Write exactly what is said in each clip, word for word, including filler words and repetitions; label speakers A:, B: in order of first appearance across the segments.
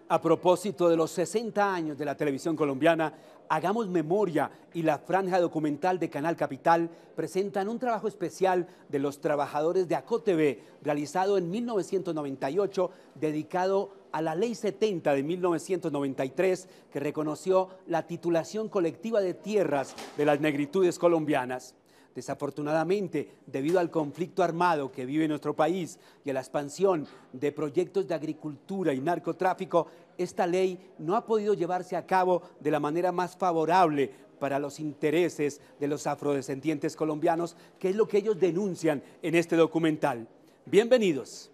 A: A propósito de los sesenta años de la televisión colombiana, Hagamos Memoria y la franja documental de Canal Capital presentan un trabajo especial de los trabajadores de ACOTV, realizado en mil novecientos noventa y ocho, dedicado a la Ley setenta de mil novecientos noventa y tres, que reconoció la titulación colectiva de tierras de las negritudes colombianas. Desafortunadamente, debido al conflicto armado que vive nuestro país y a la expansión de proyectos de agricultura y narcotráfico, esta ley no ha podido llevarse a cabo de la manera más favorable para los intereses de los afrodescendientes colombianos, que es lo que ellos denuncian en este documental. Bienvenidos.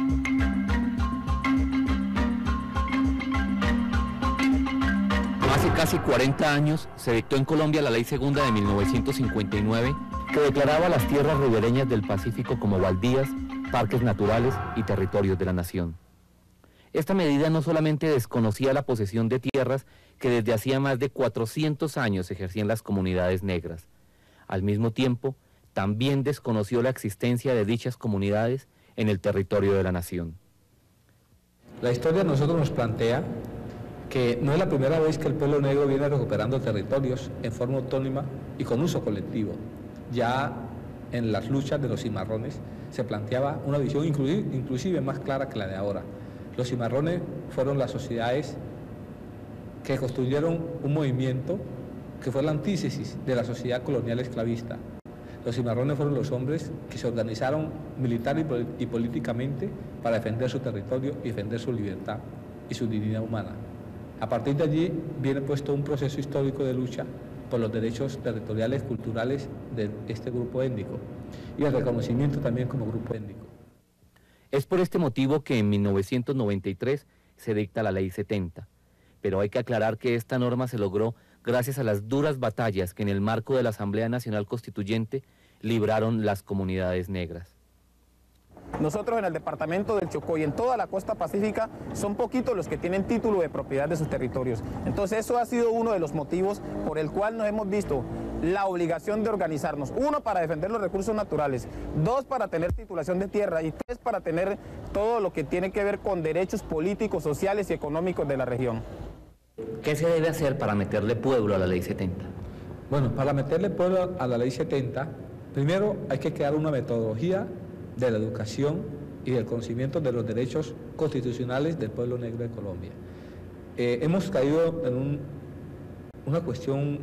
B: Hace casi cuarenta años se dictó en Colombia la Ley Segunda de mil novecientos cincuenta y nueve, que declaraba las tierras ribereñas del Pacífico como baldías, parques naturales y territorios de la nación. Esta medida no solamente desconocía la posesión de tierras que desde hacía más de cuatrocientos años ejercían las comunidades negras. Al mismo tiempo, también desconoció la existencia de dichas comunidades en el territorio de la nación.
C: La historia a nosotros nos plantea que no es la primera vez que el pueblo negro viene recuperando territorios en forma autónoma y con uso colectivo. Ya en las luchas de los cimarrones se planteaba una visión inclusive más clara que la de ahora. Los cimarrones fueron las sociedades que construyeron un movimiento que fue la antítesis de la sociedad colonial esclavista. Los cimarrones fueron los hombres que se organizaron militar y políticamente para defender su territorio y defender su libertad y su dignidad humana. A partir de allí viene puesto un proceso histórico de lucha por los derechos territoriales, culturales de este grupo étnico y el reconocimiento también como grupo étnico.
B: Es por este motivo que en mil novecientos noventa y tres se dicta la Ley setenta, pero hay que aclarar que esta norma se logró gracias a las duras batallas que en el marco de la Asamblea Nacional Constituyente libraron las comunidades negras.
D: Nosotros en el departamento del Chocó y en toda la costa pacífica son poquitos los que tienen título de propiedad de sus territorios. Entonces eso ha sido uno de los motivos por el cual nos hemos visto la obligación de organizarnos. Uno, para defender los recursos naturales. Dos, para tener titulación de tierra. Y tres, para tener todo lo que tiene que ver con derechos políticos, sociales y económicos de la región.
B: ¿Qué se debe hacer para meterle pueblo a la Ley setenta?
C: Bueno, para meterle pueblo a la Ley setenta, primero hay que crear una metodología de la educación y del conocimiento de los derechos constitucionales del pueblo negro de Colombia. Eh, hemos caído en un, una cuestión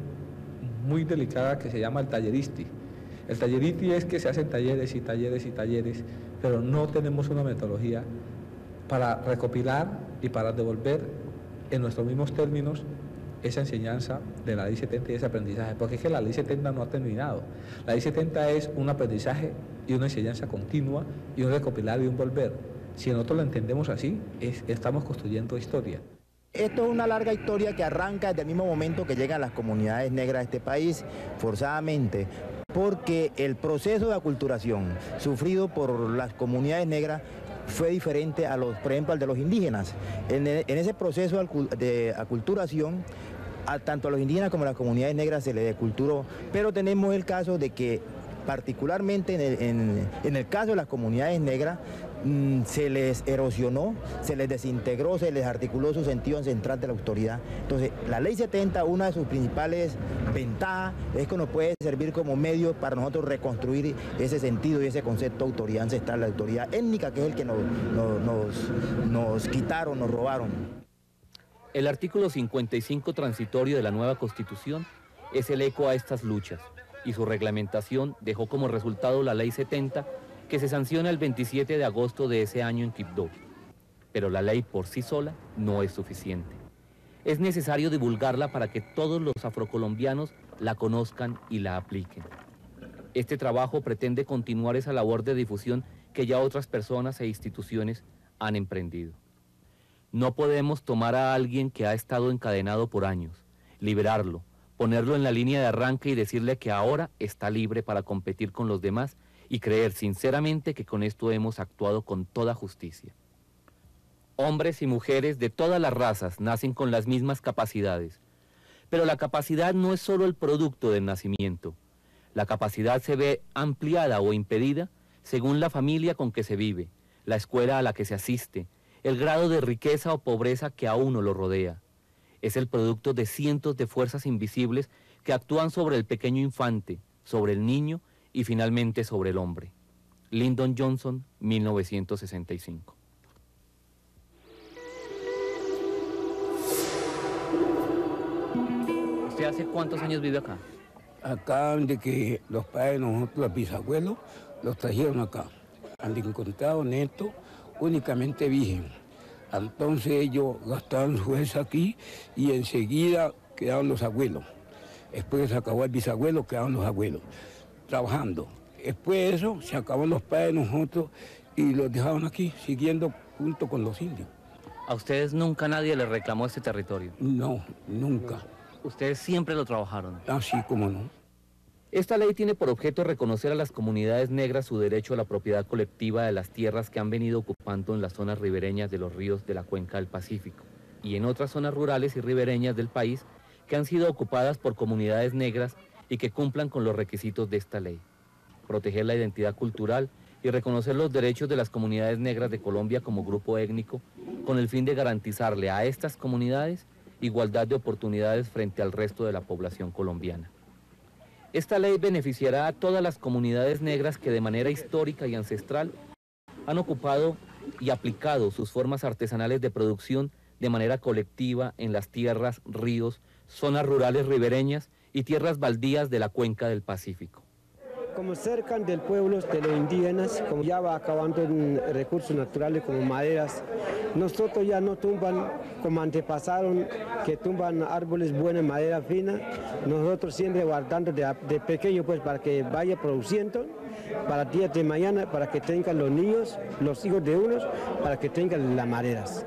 C: muy delicada que se llama el talleristi. El talleristi es que se hacen talleres y talleres y talleres, pero no tenemos una metodología para recopilar y para devolver en nuestros mismos términos esa enseñanza de la Ley setenta y ese aprendizaje, porque es que la Ley setenta no ha terminado. La Ley setenta es un aprendizaje y una enseñanza continua y un recopilar y un volver. Si nosotros lo entendemos así, es, estamos construyendo historia.
E: Esto es una larga historia que arranca desde el mismo momento que llegan las comunidades negras a este país, forzadamente, porque el proceso de aculturación sufrido por las comunidades negras fue diferente a los, por ejemplo, al de los indígenas. En, en ese proceso de aculturación, a tanto a los indígenas como a las comunidades negras se les deculturó, pero tenemos el caso de que particularmente en el, en, en el caso de las comunidades negras mmm, se les erosionó, se les desintegró, se les articuló su sentido ancestral de la autoridad. Entonces, la Ley setenta, una de sus principales ventajas es que nos puede servir como medio para nosotros reconstruir ese sentido y ese concepto de autoridad ancestral, la autoridad étnica, que es el que nos, nos, nos, nos quitaron, nos robaron.
B: El artículo cincuenta y cinco transitorio de la nueva Constitución es el eco a estas luchas, y su reglamentación dejó como resultado la Ley setenta, que se sanciona el veintisiete de agosto de ese año en Quibdó. Pero la ley por sí sola no es suficiente. Es necesario divulgarla para que todos los afrocolombianos la conozcan y la apliquen. Este trabajo pretende continuar esa labor de difusión que ya otras personas e instituciones han emprendido. No podemos tomar a alguien que ha estado encadenado por años, liberarlo, ponerlo en la línea de arranque y decirle que ahora está libre para competir con los demás y creer sinceramente que con esto hemos actuado con toda justicia. Hombres y mujeres de todas las razas nacen con las mismas capacidades, pero la capacidad no es solo el producto del nacimiento. La capacidad se ve ampliada o impedida según la familia con que se vive, la escuela a la que se asiste, el grado de riqueza o pobreza que a uno lo rodea. Es el producto de cientos de fuerzas invisibles que actúan sobre el pequeño infante, sobre el niño y finalmente sobre el hombre. Lyndon Johnson, mil novecientos sesenta y cinco. ¿Usted hace cuántos años vive acá?
F: Acá, de que los padres de nosotros, los bisabuelos, los trajeron acá. Han encontrado neto únicamente virgen. Entonces ellos gastaron su fuerza aquí y enseguida quedaron los abuelos. Después se acabó el bisabuelo, quedaron los abuelos, trabajando. Después de eso, se acabaron los padres de nosotros y los dejaron aquí, siguiendo junto con los indios.
B: ¿A ustedes nunca nadie les reclamó este territorio?
F: No, nunca.
B: ¿Ustedes siempre lo trabajaron?
F: Así como no.
B: Esta ley tiene por objeto reconocer a las comunidades negras su derecho a la propiedad colectiva de las tierras que han venido ocupando en las zonas ribereñas de los ríos de la cuenca del Pacífico y en otras zonas rurales y ribereñas del país que han sido ocupadas por comunidades negras y que cumplan con los requisitos de esta ley. Proteger la identidad cultural y reconocer los derechos de las comunidades negras de Colombia como grupo étnico con el fin de garantizarle a estas comunidades igualdad de oportunidades frente al resto de la población colombiana. Esta ley beneficiará a todas las comunidades negras que de manera histórica y ancestral han ocupado y aplicado sus formas artesanales de producción de manera colectiva en las tierras, ríos, zonas rurales ribereñas y tierras baldías de la cuenca del Pacífico.
G: Como cerca del pueblo de los indígenas, como ya va acabando en recursos naturales como maderas, nosotros ya no tumban como antepasaron, que tumban árboles buenos, madera fina, nosotros siempre guardando de, de pequeño pues para que vaya produciendo, para días de mañana, para que tengan los niños, los hijos de unos, para que tengan las maderas.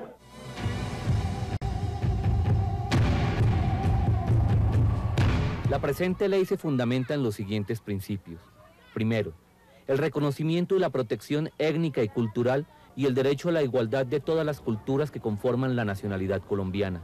B: La presente ley se fundamenta en los siguientes principios. Primero, el reconocimiento y la protección étnica y cultural y el derecho a la igualdad de todas las culturas que conforman la nacionalidad colombiana.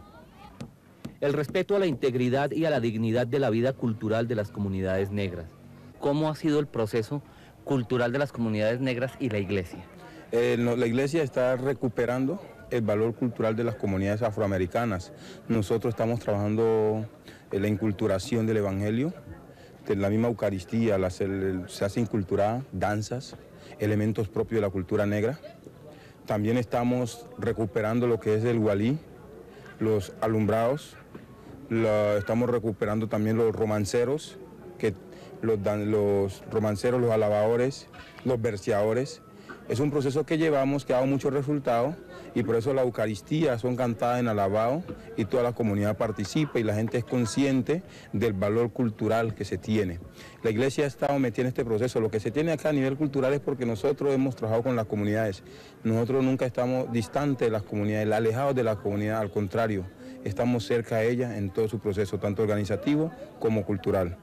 B: El respeto a la integridad y a la dignidad de la vida cultural de las comunidades negras. ¿Cómo ha sido el proceso cultural de las comunidades negras y la iglesia?
H: Eh, no, la iglesia está recuperando el valor cultural de las comunidades afroamericanas. Nosotros estamos trabajando en la inculturación del evangelio, de la misma Eucaristía, la, se, se hace inculturada, danzas, elementos propios de la cultura negra. También estamos recuperando lo que es el hualí, los alumbrados, la, estamos recuperando también los romanceros, que los, los romanceros, los alabadores, los verseadores. Es un proceso que llevamos, que ha dado muchos resultados y por eso la Eucaristía son cantadas en alabado y toda la comunidad participa y la gente es consciente del valor cultural que se tiene. La iglesia ha estado metida en este proceso. Lo que se tiene acá a nivel cultural es porque nosotros hemos trabajado con las comunidades. Nosotros nunca estamos distantes de las comunidades, alejados de la comunidad, al contrario, estamos cerca de ellas en todo su proceso, tanto organizativo como cultural.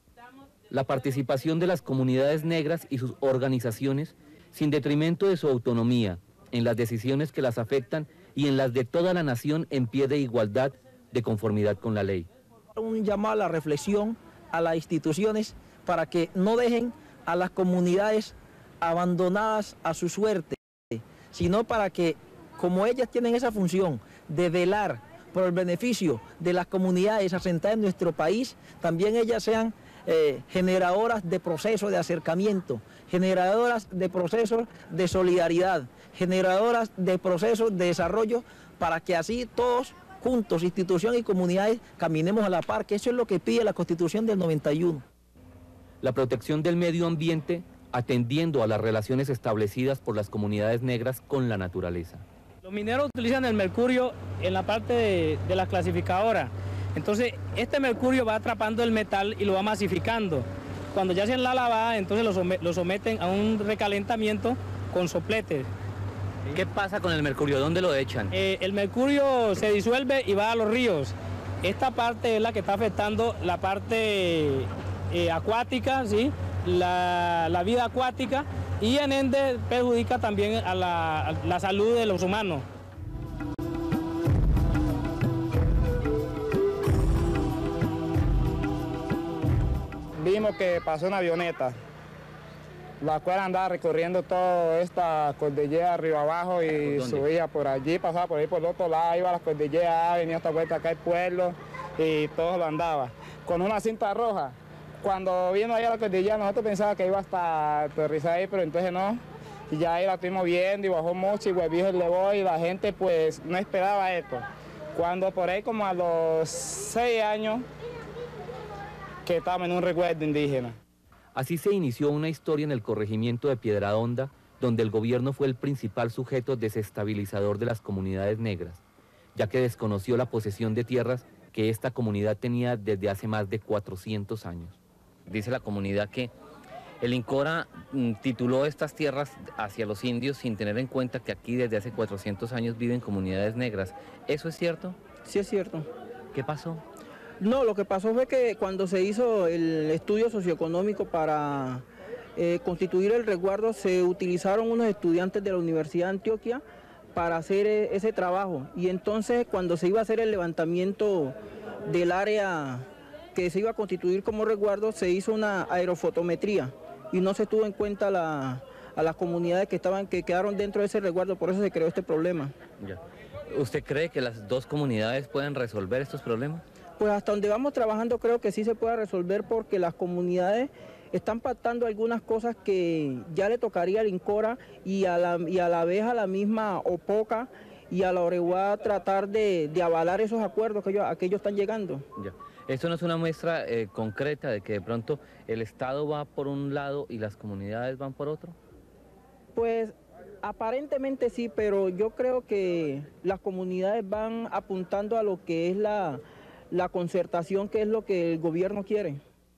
B: La participación de las comunidades negras y sus organizaciones sin detrimento de su autonomía, en las decisiones que las afectan y en las de toda la nación en pie de igualdad, de conformidad con la ley.
I: Un llamado a la reflexión a las instituciones para que no dejen a las comunidades abandonadas a su suerte, sino para que, como ellas tienen esa función de velar por el beneficio de las comunidades asentadas en nuestro país, también ellas sean eh, generadoras de procesos de acercamiento, generadoras de procesos de solidaridad, generadoras de procesos de desarrollo, para que así todos juntos, instituciones y comunidades, caminemos a la par, que eso es lo que pide la Constitución del noventa y uno.
B: La protección del medio ambiente atendiendo a las relaciones establecidas por las comunidades negras con la naturaleza.
J: Los mineros utilizan el mercurio en la parte de, de la clasificadora. Entonces, este mercurio va atrapando el metal y lo va masificando. Cuando ya hacen la lavada, entonces lo, som lo someten a un recalentamiento con sopletes.
B: ¿Qué pasa con el mercurio? ¿Dónde lo echan?
J: Eh, el mercurio se disuelve y va a los ríos. Esta parte es la que está afectando la parte eh, acuática, ¿sí? la, la vida acuática, y en ende perjudica también a la, a la salud de los humanos.
D: Vimos que pasó una avioneta.
K: la cual andaba recorriendo toda esta cordillera arriba abajo y subía por allí, pasaba por ahí por el otro lado, iba a la cordillera, venía hasta vuelta acá al pueblo y todo lo andaba. Con una cinta roja. Cuando vino ahí a la cordillera nosotros pensábamos que iba hasta aterrizar ahí, pero entonces no. Y ya ahí la estuvimos viendo y bajó mucho y Huevijo elevó y la gente pues no esperaba esto. Cuando por ahí como a los seis años que estábamos en un recuerdo indígena.
B: Así se inició una historia en el corregimiento de Piedrahonda, donde el gobierno fue el principal sujeto desestabilizador de las comunidades negras, ya que desconoció la posesión de tierras que esta comunidad tenía desde hace más de cuatrocientos años. Dice la comunidad que el INCORA mm, tituló estas tierras hacia los indios sin tener en cuenta que aquí desde hace cuatrocientos años viven comunidades negras. ¿Eso es cierto?
I: Sí es cierto.
B: ¿Qué pasó?
I: No, lo que pasó fue que cuando se hizo el estudio socioeconómico para eh, constituir el resguardo, se utilizaron unos estudiantes de la Universidad de Antioquia para hacer eh, ese trabajo. Y entonces cuando se iba a hacer el levantamiento del área que se iba a constituir como resguardo, se hizo una aerofotometría y no se tuvo en cuenta la, a las comunidades que, estaban, que quedaron dentro de ese resguardo, por eso se creó este problema.
B: Ya. ¿Usted cree que las dos comunidades pueden resolver estos problemas?
I: Pues hasta donde vamos trabajando creo que sí se puede resolver porque las comunidades están pactando algunas cosas que ya le tocaría al INCORA y a la, y a la vez a la misma OPOCA y a la Oreguá tratar de, de avalar esos acuerdos que ellos, a que ellos están llegando.
B: Ya. ¿Esto no es una muestra eh, concreta de que de pronto el Estado va por un lado y las comunidades van por otro?
I: Pues aparentemente sí, pero yo creo que las comunidades van apuntando a lo que es la, la concertación, que es lo que el gobierno quiere.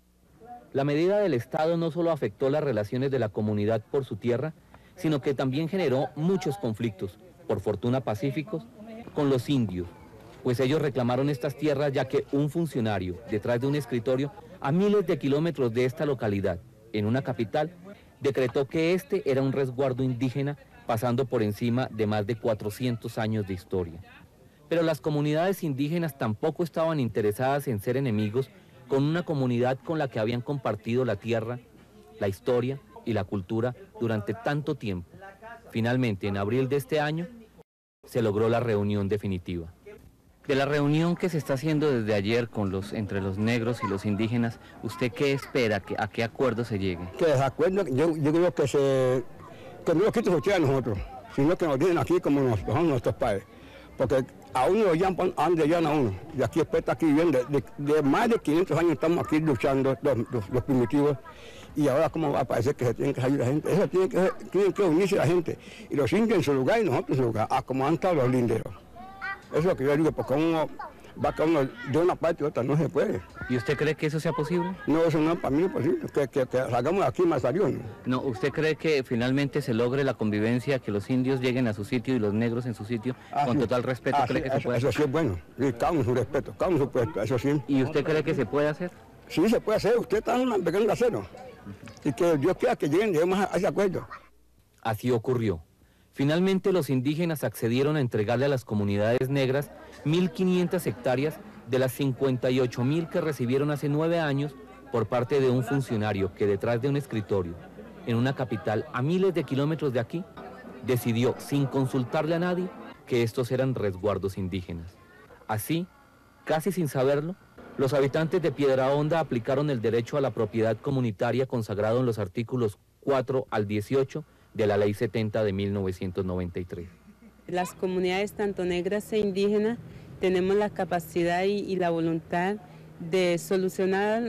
B: La medida del Estado no solo afectó las relaciones de la comunidad por su tierra, sino que también generó muchos conflictos, por fortuna pacíficos, con los indios, pues ellos reclamaron estas tierras ya que un funcionario, detrás de un escritorio, a miles de kilómetros de esta localidad, en una capital, decretó que este era un resguardo indígena pasando por encima de más de cuatrocientos años de historia. Pero las comunidades indígenas tampoco estaban interesadas en ser enemigos con una comunidad con la que habían compartido la tierra, la historia y la cultura durante tanto tiempo. Finalmente, en abril de este año, se logró la reunión definitiva. De la reunión que se está haciendo desde ayer con los, entre los negros y los indígenas, ¿usted qué espera? Que, ¿A qué acuerdo se llegue?
F: Que desacuerdo, yo, yo creo que, se, que no lo quiten ustedes a nosotros, sino que nos tienen aquí como nos son nuestros padres. Porque a uno lo llaman, a donde llaman a uno. Y aquí después está aquí viviendo, de, de, de más de quinientos años estamos aquí luchando los, los, los primitivos. Y ahora cómo va a parecer que se tiene que salir la gente. Eso tiene que, tiene que unirse la gente. Y los indios en su lugar y nosotros en su lugar, a como han estado los linderos. Eso es lo que yo digo, porque uno va cada uno de una parte y otra, no se puede.
B: ¿Y usted cree que eso sea posible?
F: No, eso no es para mí no es posible, que, que, que salgamos aquí más salión.
B: No, ¿usted cree que finalmente se logre la convivencia, que los indios lleguen a su sitio y los negros en su sitio,
F: ah,
B: con
F: sí.
B: total respeto?
F: Ah,
B: ¿Cree
F: sí,
B: que se
F: eso,
B: puede
F: eso sí es bueno, sí, cada uno su respeto, cada uno su puesto, eso sí.
B: ¿Y usted cree que se puede hacer?
F: Sí, se puede hacer, usted está pegando a cero. Y que Dios quiera que lleguen, lleguemos a ese acuerdo.
B: Así ocurrió. Finalmente los indígenas accedieron a entregarle a las comunidades negras mil quinientas hectáreas de las cincuenta y ocho mil que recibieron hace nueve años por parte de un funcionario que detrás de un escritorio, en una capital a miles de kilómetros de aquí, decidió, sin consultarle a nadie, que estos eran resguardos indígenas. Así, casi sin saberlo, los habitantes de Piedrahonda aplicaron el derecho a la propiedad comunitaria consagrado en los artículos cuatro al dieciocho de la Ley setenta de mil novecientos noventa y tres.
L: Las comunidades tanto negras e indígenas tenemos la capacidad y, y la voluntad de solucionar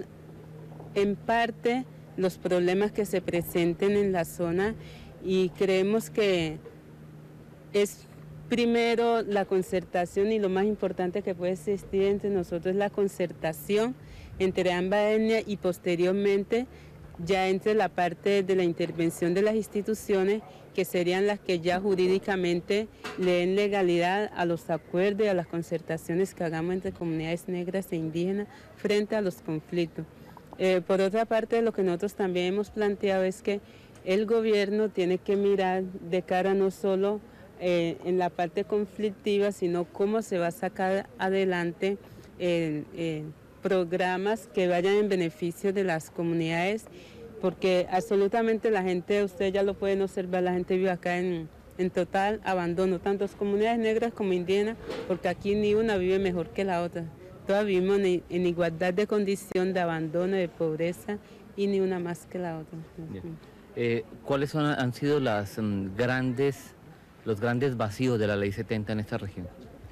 L: en parte los problemas que se presenten en la zona y creemos que es primero la concertación y lo más importante que puede existir entre nosotros es la concertación entre ambas etnias y posteriormente ya entre la parte de la intervención de las instituciones que serían las que ya jurídicamente le den legalidad a los acuerdos y a las concertaciones que hagamos entre comunidades negras e indígenas frente a los conflictos. Eh, por otra parte, lo que nosotros también hemos planteado es que el gobierno tiene que mirar de cara no solo eh, en la parte conflictiva, sino cómo se va a sacar adelante eh, eh, programas que vayan en beneficio de las comunidades porque absolutamente la gente, ustedes ya lo pueden observar, la gente vive acá en, en total abandono, tanto comunidades negras como indígenas, porque aquí ni una vive mejor que la otra. Todas vivimos en, en igualdad de condición, de abandono, de pobreza, y ni una más que la otra.
B: Eh, ¿Cuáles son, han sido las um, grandes, los grandes vacíos de la Ley setenta en esta región?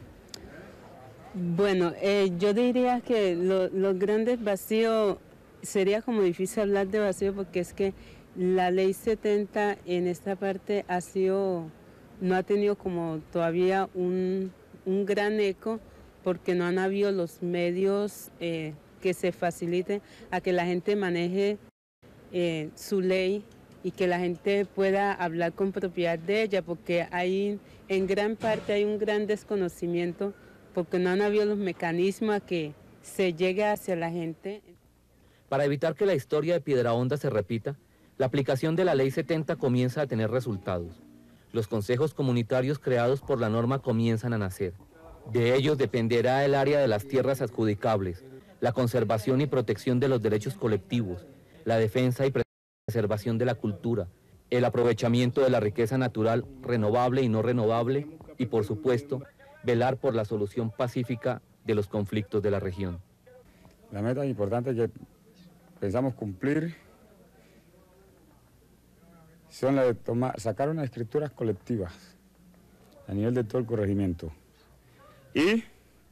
L: Bueno, eh, yo diría que lo, los grandes vacíos, sería como difícil hablar de vacío porque es que la Ley setenta en esta parte ha sido, no ha tenido como todavía un, un gran eco porque no han habido los medios eh, que se faciliten a que la gente maneje eh, su ley y que la gente pueda hablar con propiedad de ella, porque hay, en gran parte hay un gran desconocimiento porque no han habido los mecanismos a que se llegue hacia la gente.
B: Para evitar que la historia de Piedrahonda se repita, la aplicación de la Ley setenta comienza a tener resultados. Los consejos comunitarios creados por la norma comienzan a nacer. De ellos dependerá el área de las tierras adjudicables, la conservación y protección de los derechos colectivos, la defensa y preservación de la cultura, el aprovechamiento de la riqueza natural renovable y no renovable y, por supuesto, velar por la solución pacífica de los conflictos de la región.
M: La meta importante que pensamos cumplir son la de tomar, sacar unas escrituras colectivas a nivel de todo el corregimiento y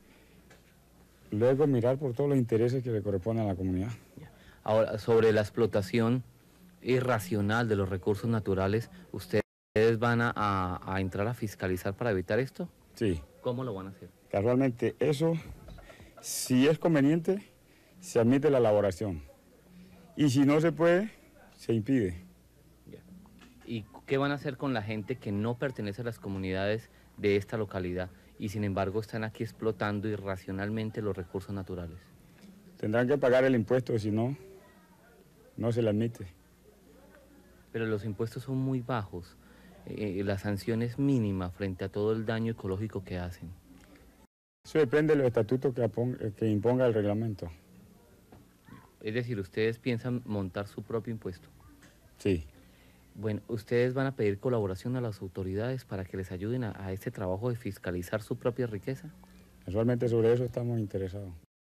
M: luego mirar por todos los intereses que le corresponden a la comunidad.
B: Ahora, sobre la explotación irracional de los recursos naturales, ¿ustedes van a, a, a entrar a fiscalizar para evitar esto?
M: Sí.
B: ¿Cómo lo van a hacer?
M: Casualmente, eso, si es conveniente, se admite la elaboración. Y si no se puede, se impide.
B: ¿Y qué van a hacer con la gente que no pertenece a las comunidades de esta localidad y sin embargo están aquí explotando irracionalmente los recursos naturales?
M: Tendrán que pagar el impuesto, si no, no se le admite.
B: Pero los impuestos son muy bajos, eh, la sanción es mínima frente a todo el daño ecológico que hacen.
M: Eso depende de los estatutos que, que imponga el reglamento.
B: Es decir, ¿ustedes piensan montar su propio impuesto?
M: Sí.
B: Bueno, ¿ustedes van a pedir colaboración a las autoridades para que les ayuden a, a este trabajo de fiscalizar su propia riqueza?
M: Casualmente sobre eso estamos interesados.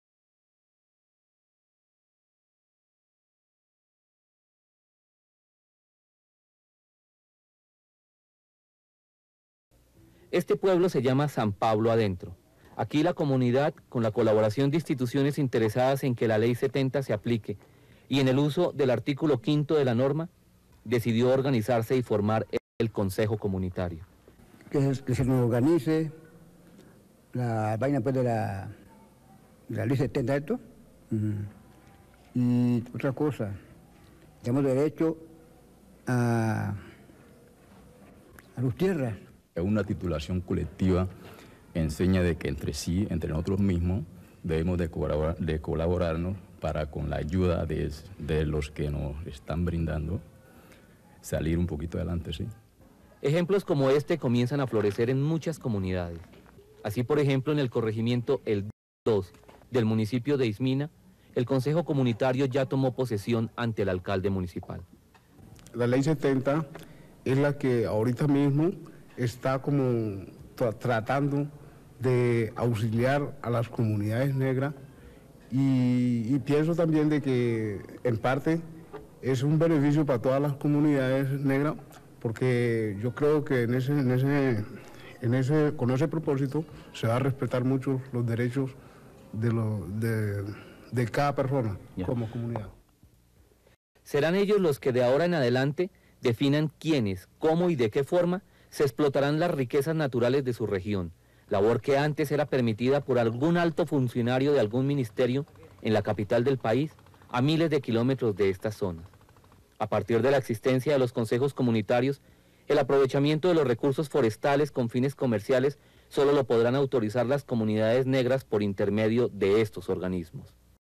B: Este pueblo se llama San Pablo Adentro. Aquí la comunidad, con la colaboración de instituciones interesadas en que la Ley setenta se aplique y en el uso del artículo quinto de la norma, decidió organizarse y formar el Consejo Comunitario.
F: Que se, que se nos organice la vaina pues, de, la, de la Ley setenta, esto. Uh-huh. Y otra cosa, tenemos derecho a, a las tierras.
N: Una titulación colectiva enseña de que entre sí, entre nosotros mismos, debemos de, colaborar, de colaborarnos para, con la ayuda de, de los que nos están brindando, salir un poquito adelante, sí.
B: Ejemplos como este comienzan a florecer en muchas comunidades. Así, por ejemplo, en el corregimiento El dos del municipio de Ismina, el Consejo Comunitario ya tomó posesión ante el alcalde municipal.
O: La Ley setenta es la que ahorita mismo está como tra tratando de auxiliar a las comunidades negras y, y pienso también de que en parte es un beneficio para todas las comunidades negras porque yo creo que en ese, en ese, en ese, con ese propósito se va a respetar mucho los derechos de, lo, de, de cada persona yeah. como comunidad.
B: Serán ellos los que de ahora en adelante definan quiénes, cómo y de qué forma se explotarán las riquezas naturales de su región, labor que antes era permitida por algún alto funcionario de algún ministerio en la capital del país, a miles de kilómetros de estas zonas. A partir de la existencia de los consejos comunitarios, el aprovechamiento de los recursos forestales con fines comerciales solo lo podrán autorizar las comunidades negras por intermedio de estos organismos.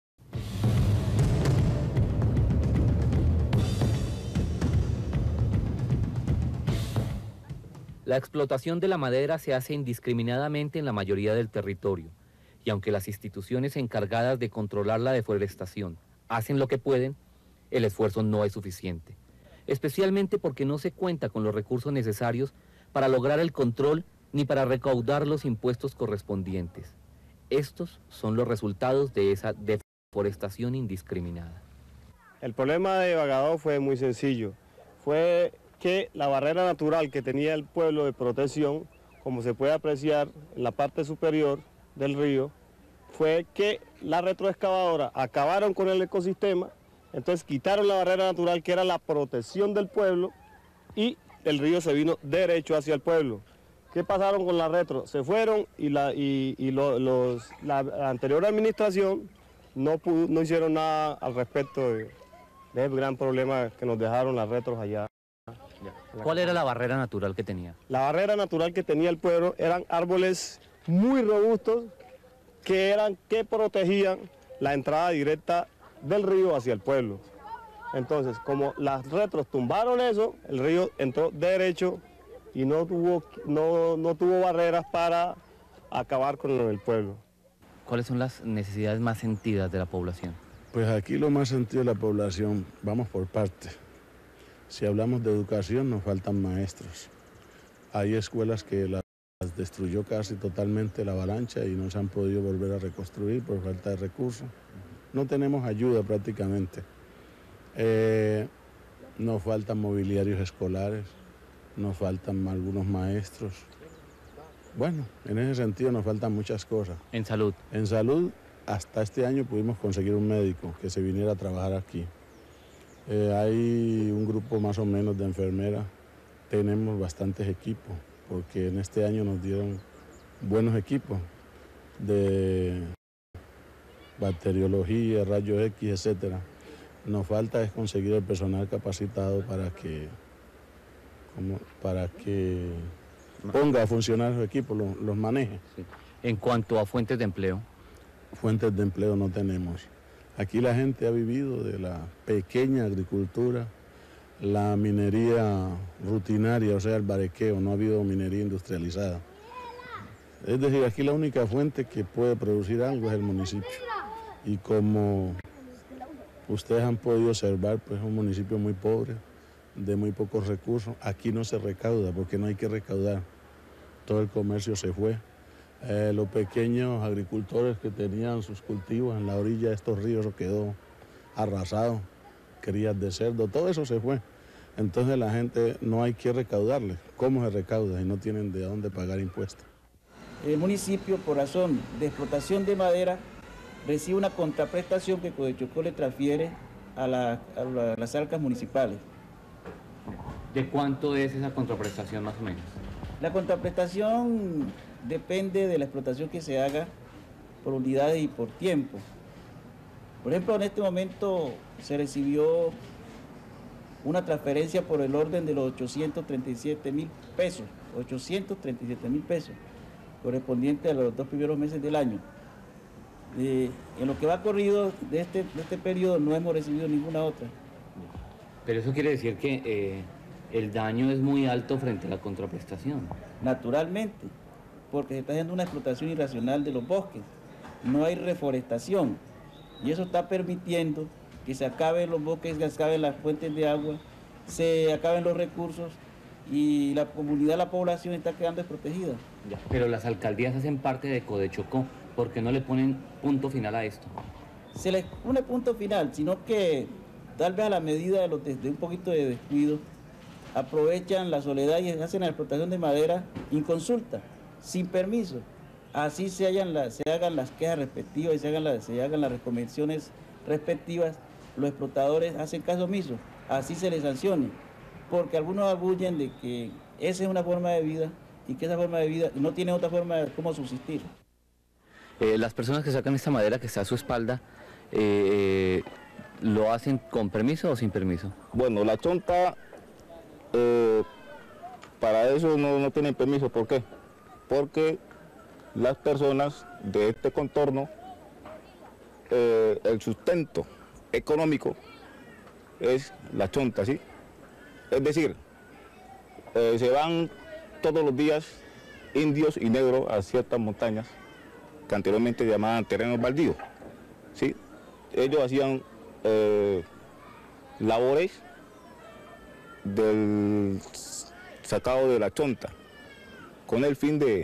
B: La explotación de la madera se hace indiscriminadamente en la mayoría del territorio, y aunque las instituciones encargadas de controlar la deforestación hacen lo que pueden, el esfuerzo no es suficiente, especialmente porque no se cuenta con los recursos necesarios para lograr el control ni para recaudar los impuestos correspondientes. Estos son los resultados de esa deforestación indiscriminada.
P: El problema de Bagadó fue muy sencillo, fue que la barrera natural que tenía el pueblo de protección, como se puede apreciar en la parte superior del río, fue que la retroexcavadora acabaron con el ecosistema, entonces quitaron la barrera natural que era la protección del pueblo y el río se vino derecho hacia el pueblo. ¿Qué pasaron con la retro? Se fueron y la, y, y lo, los, la, la anterior administración no, pudo, no hicieron nada al respecto de, de ese gran problema que nos dejaron las retros allá.
B: ¿Cuál era la barrera natural que tenía?
P: La barrera natural que tenía el pueblo eran árboles muy robustos que eran que protegían la entrada directa del río hacia el pueblo. Entonces, como las retros tumbaron eso, el río entró derecho y no tuvo, no, no tuvo barreras para acabar con el pueblo.
B: ¿Cuáles son las necesidades más sentidas de la población?
Q: Pues aquí lo más sentido de la población, vamos por partes. Si hablamos de educación, nos faltan maestros. Hay escuelas que las destruyó casi totalmente la avalancha y no se han podido volver a reconstruir por falta de recursos. No tenemos ayuda prácticamente. Eh, nos faltan mobiliarios escolares, nos faltan algunos maestros. Bueno, en ese sentido nos faltan muchas cosas.
B: ¿En salud?
Q: En salud, hasta este año pudimos conseguir un médico que se viniera a trabajar aquí. Eh, hay un grupo más o menos de enfermeras, tenemos bastantes equipos, porque en este año nos dieron buenos equipos de bacteriología, rayos X, etcétera. Nos falta es conseguir el personal capacitado para que, como, para que ponga a funcionar los equipos, los, los maneje.
B: Sí. En cuanto a fuentes de empleo.
Q: Fuentes de empleo no tenemos. Aquí la gente ha vivido de la pequeña agricultura, la minería rutinaria, o sea, el barequeo, no ha habido minería industrializada. Es decir, aquí la única fuente que puede producir algo es el municipio. Y como ustedes han podido observar, pues es un municipio muy pobre, de muy pocos recursos. Aquí no se recauda porque no hay que recaudar. Todo el comercio se fue. Eh, los pequeños agricultores que tenían sus cultivos en la orilla de estos ríos quedó arrasado, crías de cerdo, todo eso se fue. Entonces la gente no hay que recaudarle. ¿Cómo se recauda? Y no tienen de dónde pagar impuestos.
R: El municipio, por razón de explotación de madera, recibe una contraprestación que Codechocó le transfiere a, la, a la, las arcas municipales.
B: ¿De cuánto es esa contraprestación más o menos?
R: La contraprestación depende de la explotación que se haga por unidades y por tiempo. Por ejemplo, en este momento se recibió una transferencia por el orden de los ochocientos treinta y siete mil pesos, ochocientos treinta y siete mil pesos, correspondiente a los dos primeros meses del año. Eh, en lo que va corrido de este, de este periodo no hemos recibido ninguna otra.
B: Pero eso quiere decir que eh, el daño es muy alto frente a la contraprestación.
R: Naturalmente, porque se está haciendo una explotación irracional de los bosques. No hay reforestación y eso está permitiendo que se acaben los bosques, que se acaben las fuentes de agua, se acaben los recursos y la comunidad, la población está quedando desprotegida.
B: Ya, pero las alcaldías hacen parte de Codechocó. ¿Por qué no le ponen punto final a esto?
R: Se les pone punto final, sino que tal vez a la medida de, los de, de un poquito de descuido, aprovechan la soledad y hacen la explotación de madera inconsulta, sin permiso. Así se hagan, la, se hagan las quejas respectivas y se hagan, la, se hagan las recomendaciones respectivas, los explotadores hacen caso omiso, así se les sancione, porque algunos arguyen de que esa es una forma de vida y que esa forma de vida no tiene otra forma de cómo subsistir.
B: Eh, las personas que sacan esta madera que está a su espalda, eh, ¿lo hacen con permiso o sin permiso?
S: Bueno, la chonta, eh, para eso no, no tienen permiso. ¿Por qué? Porque las personas de este contorno, eh, el sustento económico es la chonta, ¿sí? Es decir, eh, se van todos los días indios y negros a ciertas montañas que anteriormente llamaban terrenos baldíos, ¿sí? Ellos hacían eh, labores del sacado de la chonta, con el fin de,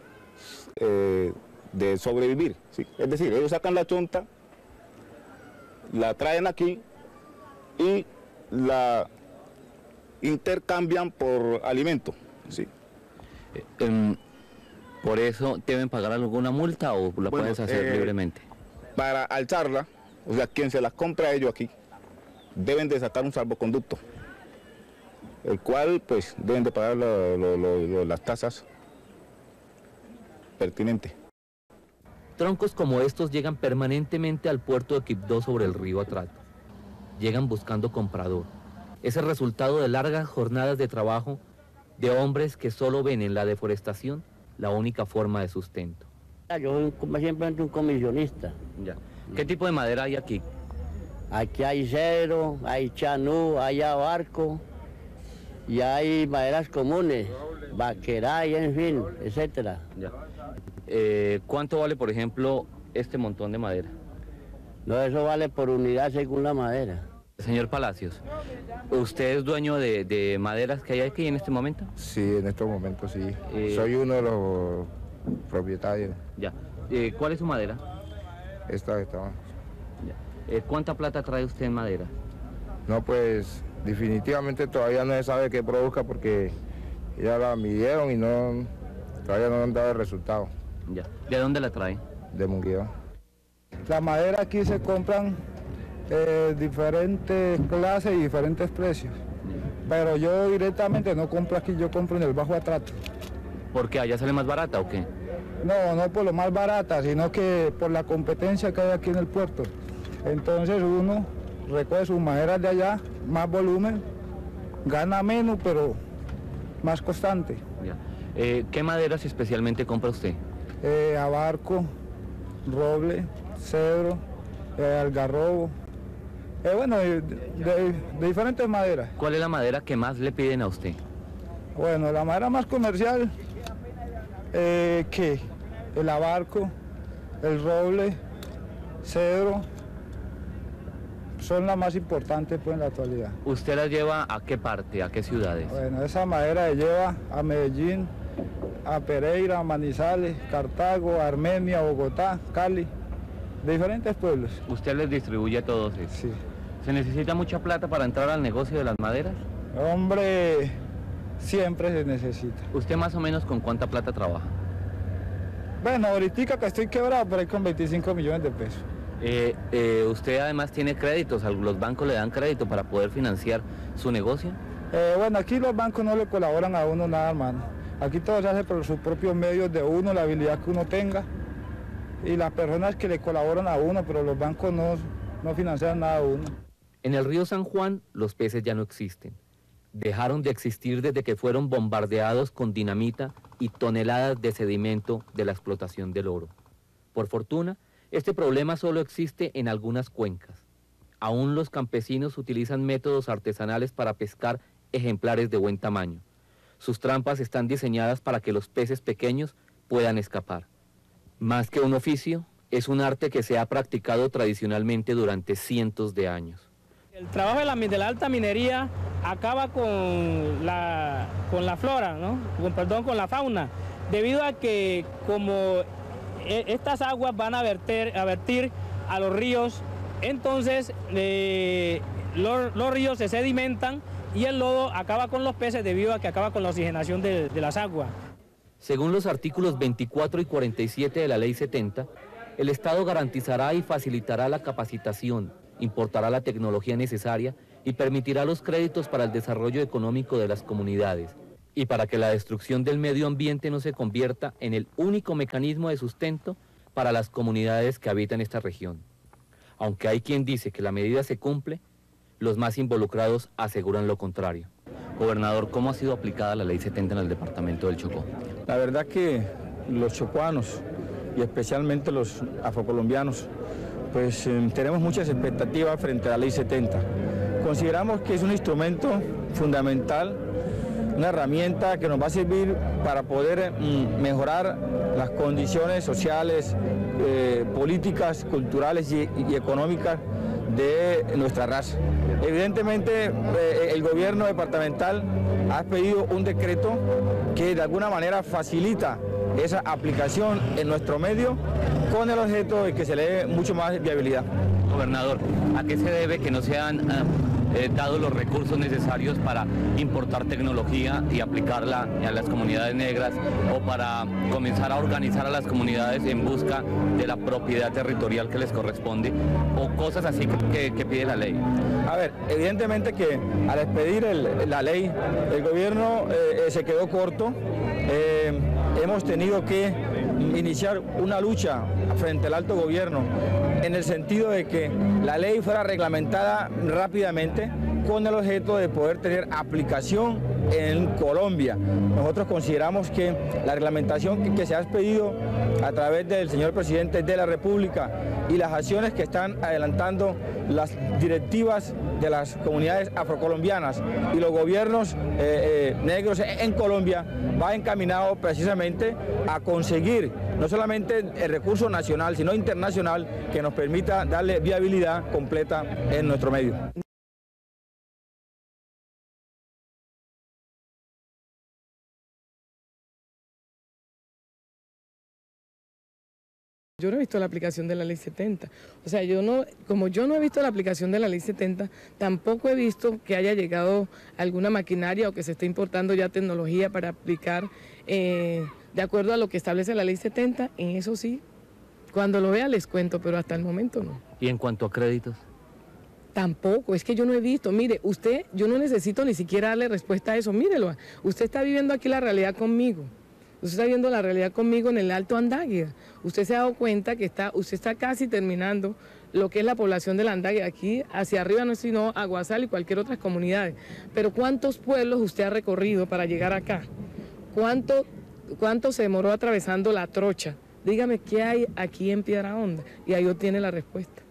S: eh, de sobrevivir, ¿sí? Es decir, ellos sacan la chonta, la traen aquí y la intercambian por alimento, ¿sí?
B: Eh, eh, ¿Por eso deben pagar alguna multa o la
S: Bueno,
B: puedes hacer
S: eh,
B: libremente?
S: Para alzarla, o sea, quien se las compra a ellos aquí, deben de sacar un salvoconducto, el cual pues deben de pagar lo, lo, lo, lo, las tasas pertinentes.
B: Troncos como estos llegan permanentemente al puerto de Quibdó sobre el río Atrato. Llegan buscando comprador. Es el resultado de largas jornadas de trabajo de hombres que solo ven en la deforestación la única forma de sustento.
T: Yo soy como siempre un comisionista.
B: Ya. ¿Qué tipo de madera hay aquí?
T: Aquí hay cedro, hay chanú, hay abarco y hay maderas comunes, vaqueray, en fin, etcétera.
B: Ya. Eh, ¿Cuánto vale, por ejemplo, este montón de madera?
T: No, eso vale por unidad según la madera.
B: Señor Palacios, ¿usted es dueño de, de maderas que hay aquí en este momento?
U: Sí, en estos momentos sí.
B: Eh,
U: Soy uno de los propietarios.
B: Ya. Eh, ¿Cuál es su madera?
U: Esta estaba.
B: Ya. Eh, ¿Cuánta plata trae usted en madera?
U: No, pues definitivamente todavía no se sabe qué produzca porque ya la midieron y no todavía no han dado el resultado.
B: Ya. ¿De dónde la trae?
U: De Munguía.
V: La madera aquí se compran eh, diferentes clases y diferentes precios. Pero yo directamente no compro aquí, yo compro en el Bajo Atrato.
B: ¿Por qué? ¿Allá sale más barata o qué?
V: No, no por lo más barata, sino que por la competencia que hay aquí en el puerto. Entonces uno recoge sus maderas de allá, más volumen, gana menos, pero más constante.
B: Ya. Eh, ¿Qué maderas especialmente compra usted?
V: Eh, abarco, roble, cedro, eh, algarrobo, eh, bueno, de, de, de diferentes maderas.
B: ¿Cuál es la madera que más le piden a usted?
V: Bueno, la madera más comercial, eh, ¿qué? El abarco, el roble, cedro, son las más importantes pues en la actualidad.
B: ¿Usted la lleva a qué parte, a qué ciudades?
V: Bueno, esa madera se lleva a Medellín, a Pereira, a Manizales, Cartago, Armenia, Bogotá, Cali, de diferentes pueblos.
B: ¿Usted les distribuye a todos estos?
V: Sí.
B: ¿Se necesita mucha plata para entrar al negocio de las maderas?
V: Hombre, siempre se necesita.
B: ¿Usted más o menos con cuánta plata trabaja?
V: Bueno, ahorita que estoy quebrado, pero hay con veinticinco millones de pesos.
B: Eh, eh, ¿Usted además tiene créditos? ¿Los bancos le dan crédito para poder financiar su negocio?
V: Eh, bueno, aquí los bancos no le colaboran a uno nada, hermano. Aquí todo se hace por sus propios medios de uno, la habilidad que uno tenga. Y las personas que le colaboran a uno, pero los bancos no, no financian nada a uno.
B: En el río San Juan los peces ya no existen. Dejaron de existir desde que fueron bombardeados con dinamita y toneladas de sedimento de la explotación del oro. Por fortuna, este problema solo existe en algunas cuencas. Aún los campesinos utilizan métodos artesanales para pescar ejemplares de buen tamaño. Sus trampas están diseñadas para que los peces pequeños puedan escapar. Más que un oficio, es un arte que se ha practicado tradicionalmente durante cientos de años.
J: El trabajo de la, de la alta minería acaba con la, con la flora, ¿no? Con, perdón, con la fauna, debido a que como estas aguas van a verter, a vertir a los ríos, entonces eh, los, los ríos se sedimentan y el lodo acaba con los peces debido a que acaba con la oxigenación de, de las aguas.
B: Según los artículos veinticuatro y cuarenta y siete de la Ley setenta, el Estado garantizará y facilitará la capacitación, importará la tecnología necesaria y permitirá los créditos para el desarrollo económico de las comunidades y para que la destrucción del medio ambiente no se convierta en el único mecanismo de sustento para las comunidades que habitan esta región. Aunque hay quien dice que la medida se cumple, los más involucrados aseguran lo contrario. Gobernador, ¿cómo ha sido aplicada la Ley setenta en el departamento del Chocó?
W: La verdad que los chocuanos y especialmente los afrocolombianos, pues eh, tenemos muchas expectativas frente a la Ley setenta. Consideramos que es un instrumento fundamental, una herramienta que nos va a servir para poder mm, mejorar las condiciones sociales, eh, políticas, culturales y, y económicas de nuestra raza. Evidentemente, eh, el gobierno departamental ha pedido un decreto que de alguna manera facilita esa aplicación en nuestro medio con el objeto de que se le dé mucho más viabilidad.
B: Gobernador, ¿a qué se debe que no sean eh, eh, dados los recursos necesarios para importar tecnología y aplicarla a las comunidades negras o para comenzar a organizar a las comunidades en busca de la propiedad territorial que les corresponde o cosas así que, que pide la ley?
W: A ver, evidentemente que al expedir el, la ley, el gobierno eh, se quedó corto. Eh, hemos tenido que iniciar una lucha frente al alto gobierno en el sentido de que la ley fuera reglamentada rápidamente con el objeto de poder tener aplicación en Colombia. Nosotros consideramos que la reglamentación que, que se ha expedido a través del señor presidente de la República y las acciones que están adelantando las directivas de las comunidades afrocolombianas y los gobiernos eh, eh, negros en Colombia va encaminado precisamente a conseguir no solamente el recurso nacional, sino internacional que nos permita darle viabilidad completa en nuestro medio.
A: Yo no he visto la aplicación de la ley setenta. O sea, yo no, como yo no he visto la aplicación de la ley setenta, tampoco he visto que haya llegado alguna maquinaria o que se esté importando ya tecnología para aplicar eh, de acuerdo a lo que establece la ley setenta. En eso sí, cuando lo vea les cuento, pero hasta el momento no.
B: ¿Y en cuanto a créditos?
A: Tampoco, es que yo no he visto. Mire, usted, yo no necesito ni siquiera darle respuesta a eso. Mírelo, usted está viviendo aquí la realidad conmigo. Usted está viendo la realidad conmigo en el Alto Andágueda. Usted se ha dado cuenta que está, usted está casi terminando lo que es la población del Andágueda. Aquí hacia arriba no es sino Aguasal y cualquier otra comunidad. Pero ¿cuántos pueblos usted ha recorrido para llegar acá? ¿Cuánto, cuánto se demoró atravesando la Trocha? Dígame, ¿qué hay aquí en Piedra Honda? Y ahí obtiene la respuesta.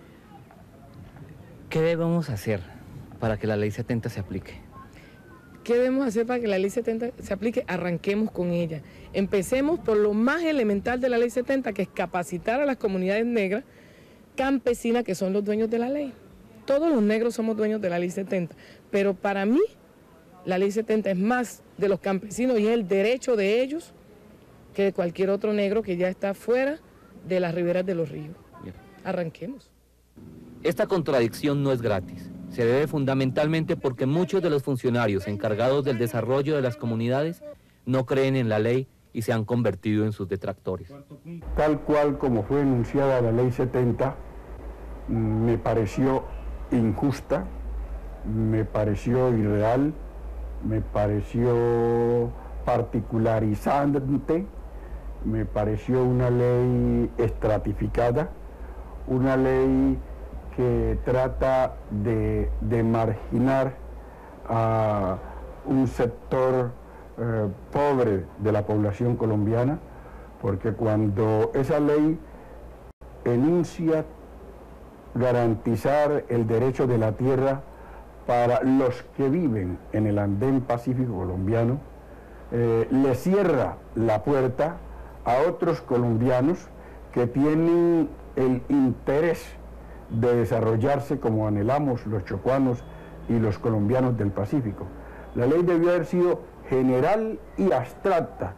B: ¿Qué debemos hacer para que la ley setenta se aplique?
A: ¿Qué debemos hacer para que la ley setenta se aplique? Arranquemos con ella. Empecemos por lo más elemental de la ley setenta, que es capacitar a las comunidades negras campesinas que son los dueños de la ley. Todos los negros somos dueños de la ley setenta, pero para mí la ley setenta es más de los campesinos y es el derecho de ellos que de cualquier otro negro que ya está fuera de las riberas de los ríos. Arranquemos.
B: Esta contradicción no es gratis. Se debe fundamentalmente porque muchos de los funcionarios encargados del desarrollo de las comunidades no creen en la ley y se han convertido en sus detractores.
C: Tal cual como fue enunciada la ley setenta, me pareció injusta, me pareció irreal, me pareció particularizante, me pareció una ley estratificada, una ley que trata de, de marginar a un sector eh, pobre de la población colombiana, porque cuando esa ley enuncia garantizar el derecho de la tierra para los que viven en el andén pacífico colombiano, eh, le cierra la puerta a otros colombianos que tienen el interés de desarrollarse como anhelamos los chocuanos y los colombianos del Pacífico. La ley debió haber sido general y abstracta.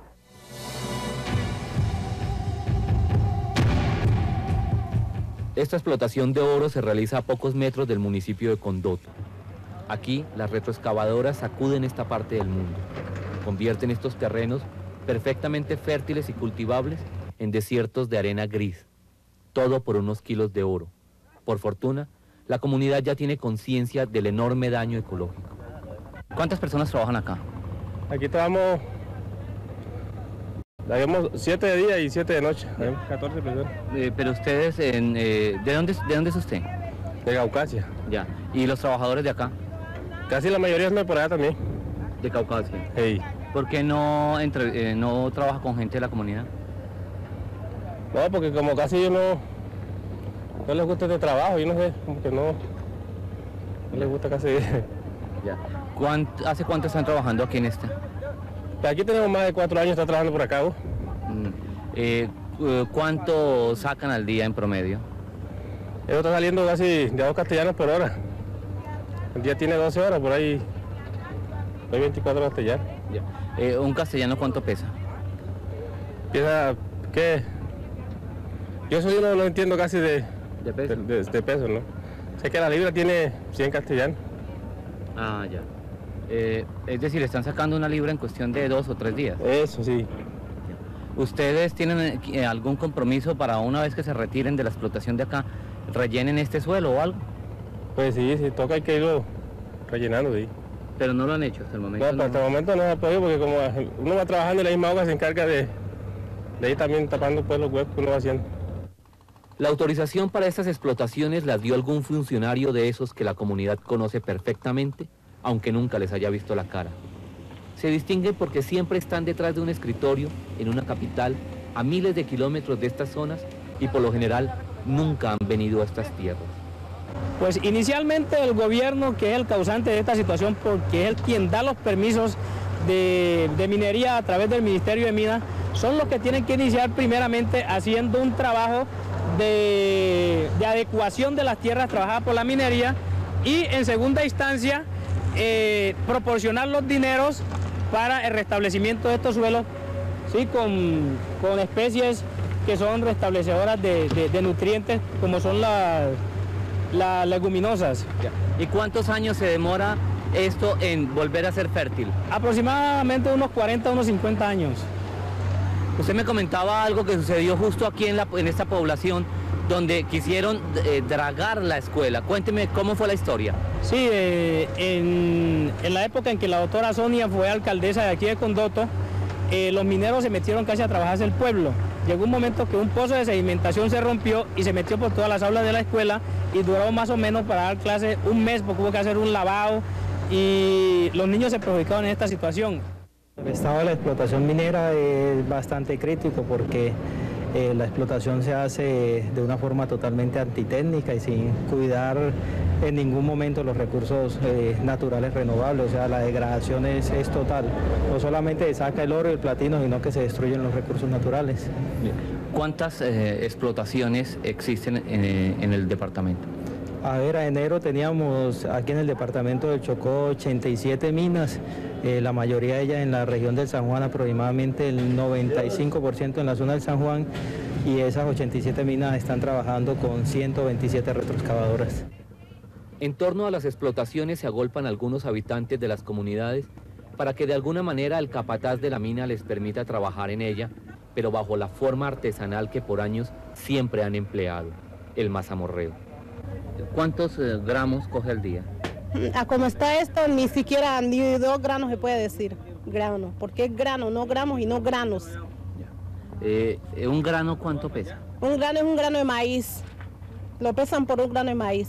B: Esta explotación de oro se realiza a pocos metros del municipio de Condoto. Aquí las retroexcavadoras sacuden esta parte del mundo, convierten estos terrenos perfectamente fértiles y cultivables en desiertos de arena gris, todo por unos kilos de oro. Por fortuna, la comunidad ya tiene conciencia del enorme daño ecológico. ¿Cuántas personas trabajan acá?
E: Aquí trabajamos, trabajamos siete de día y siete de noche, catorce personas.
B: Eh, pero ustedes, en, eh, ¿de, dónde, ¿de dónde es usted?
E: De Caucasia.
B: Ya. ¿Y los trabajadores de acá?
E: Casi la mayoría es por allá también.
B: ¿De Caucasia?
E: Sí.
B: ¿Por qué no, entre, eh, no trabaja con gente de la comunidad?
E: No, porque como casi yo no... No les gusta este trabajo, yo no sé, como que no, no les gusta casi.
B: Ya. ¿Cuánt, ¿Hace cuánto están trabajando aquí en este?
E: Aquí tenemos más de cuatro años, está trabajando por acá.
B: Mm. Eh, ¿Cuánto sacan al día en promedio?
E: Eso está saliendo casi de dos castellanos por hora. El día tiene doce horas, por ahí hay veinticuatro castellanos.
B: Eh, ¿Un castellano cuánto pesa?
E: Pesa, ¿qué? Yo eso yo no lo entiendo casi de,
B: ¿De peso?
E: De, de, de peso, ¿no? Sé que la libra tiene cien castellanos.
B: Ah, ya. Eh, es decir, están sacando una libra en cuestión de dos o tres días.
E: Eso, sí.
B: ¿Ustedes tienen eh, algún compromiso para una vez que se retiren de la explotación de acá, rellenen este suelo o algo?
E: Pues sí, si toca hay que irlo rellenando, sí.
B: Pero no lo han hecho hasta el momento.
E: No, no. Hasta el momento no se ha podido porque como uno va trabajando y la misma agua se encarga de, de ir también tapando pues, los huecos que uno va haciendo.
B: La autorización para estas explotaciones las dio algún funcionario de esos que la comunidad conoce perfectamente, aunque nunca les haya visto la cara. Se distinguen porque siempre están detrás de un escritorio en una capital a miles de kilómetros de estas zonas y por lo general nunca han venido a estas tierras.
J: Pues inicialmente el gobierno, que es el causante de esta situación, porque es el quien da los permisos de, de minería a través del Ministerio de Minas, son los que tienen que iniciar primeramente haciendo un trabajo de, de adecuación de las tierras trabajadas por la minería y en segunda instancia eh, proporcionar los dineros para el restablecimiento de estos suelos, ¿sí? con, con especies que son restablecedoras de, de, de nutrientes, como son las, las leguminosas.
B: ¿Y cuántos años se demora esto en volver a ser fértil?
J: Aproximadamente unos cuarenta, unos cincuenta años.
B: Usted me comentaba algo que sucedió justo aquí en, la, en esta población, donde quisieron eh, dragar la escuela. Cuénteme cómo fue la historia.
J: Sí, eh, en, en la época en que la doctora Sonia fue alcaldesa de aquí de Condoto, eh, los mineros se metieron casi a trabajarse el pueblo. Llegó un momento que un pozo de sedimentación se rompió y se metió por todas las aulas de la escuela y duró más o menos para dar clase un mes porque hubo que hacer un lavado y los niños se perjudicaron en esta situación.
I: El estado de la explotación minera es bastante crítico porque eh, la explotación se hace de una forma totalmente antitécnica y sin cuidar en ningún momento los recursos eh, naturales renovables, o sea, la degradación es, es total. No solamente se saca el oro y el platino, sino que se destruyen los recursos naturales.
B: ¿Cuántas eh, explotaciones existen en, en el departamento?
I: A ver, a enero teníamos aquí en el departamento del Chocó ochenta y siete minas, eh, la mayoría de ellas en la región del San Juan, aproximadamente el noventa y cinco por ciento en la zona del San Juan, y esas ochenta y siete minas están trabajando con ciento veintisiete retroexcavadoras.
B: En torno a las explotaciones se agolpan algunos habitantes de las comunidades para que de alguna manera el capataz de la mina les permita trabajar en ella, pero bajo la forma artesanal que por años siempre han empleado, el mazamorreo. ¿Cuántos eh, gramos coge al día?
D: A como está esto, ni siquiera ni dos granos se puede decir, grano, porque es grano, no gramos y no granos.
B: Eh, ¿Un grano cuánto pesa?
D: Un grano es un grano de maíz, lo pesan por un grano de maíz.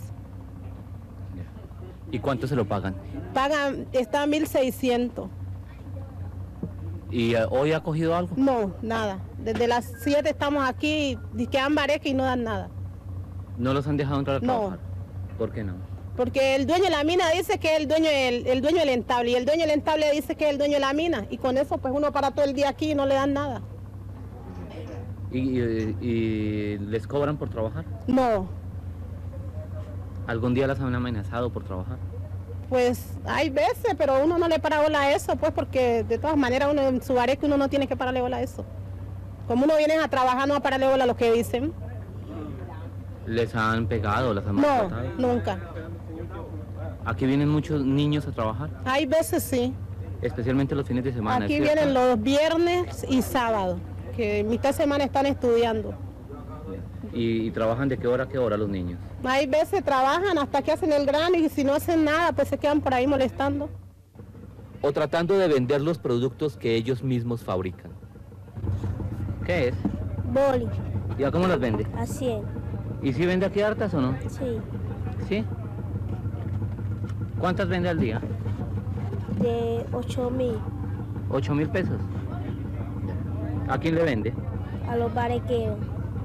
B: ¿Y cuánto se lo pagan?
D: Pagan, está mil seiscientos.
B: ¿Y uh, hoy ha cogido algo?
D: No, nada. Desde las siete estamos aquí, quedan bareques y no dan nada.
B: ¿No los han dejado entrar a trabajar?
D: No.
B: ¿Por qué no?
D: Porque el dueño de la mina dice que es el dueño del, el dueño del entable y el dueño del entable dice que es el dueño de la mina y con eso pues uno para todo el día aquí y no le dan nada.
B: ¿Y, y, y les cobran por trabajar?
D: No.
B: ¿Algún día las han amenazado por trabajar?
D: Pues hay veces, pero uno no le para bola a eso, pues porque de todas maneras uno en su bareque uno no tiene que pararle bola a eso. Como uno viene a trabajar no a pararle bola a lo que dicen.
B: ¿Les han pegado? ¿Las han
D: No,
B: maltratado?
D: nunca.
B: ¿Aquí vienen muchos niños a trabajar?
D: Hay veces sí.
B: Especialmente los fines de semana.
D: Aquí
B: ¿cierto?
D: vienen los viernes y sábados, que mitad de semana están estudiando.
B: ¿Y, ¿Y trabajan de qué hora a qué hora los niños?
D: Hay veces trabajan hasta que hacen el grano y si no hacen nada, pues se quedan por ahí molestando.
B: O tratando de vender los productos que ellos mismos fabrican. ¿Qué es?
G: Boli.
B: ¿Y a cómo las vende?
G: A cien.
B: ¿Y si vende aquí hartas o no?
G: Sí.
B: ¿Sí? ¿Cuántas vende al día?
G: De ocho mil.
B: ¿Ocho mil pesos? ¿A quién le vende?
G: A los barequeros.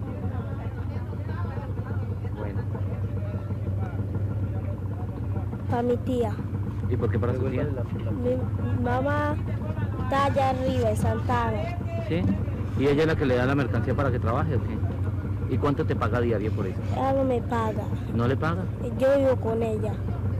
B: Bueno.
G: Para mi tía.
B: ¿Y por qué para su tía?
G: Mi mamá está allá arriba en Santana.
B: ¿Sí? ¿Y ella es la que le da la mercancía para que trabaje o qué? ¿Y cuánto te paga diario por eso?
G: Ella no me paga.
B: ¿No le paga?
G: Yo vivo con ella.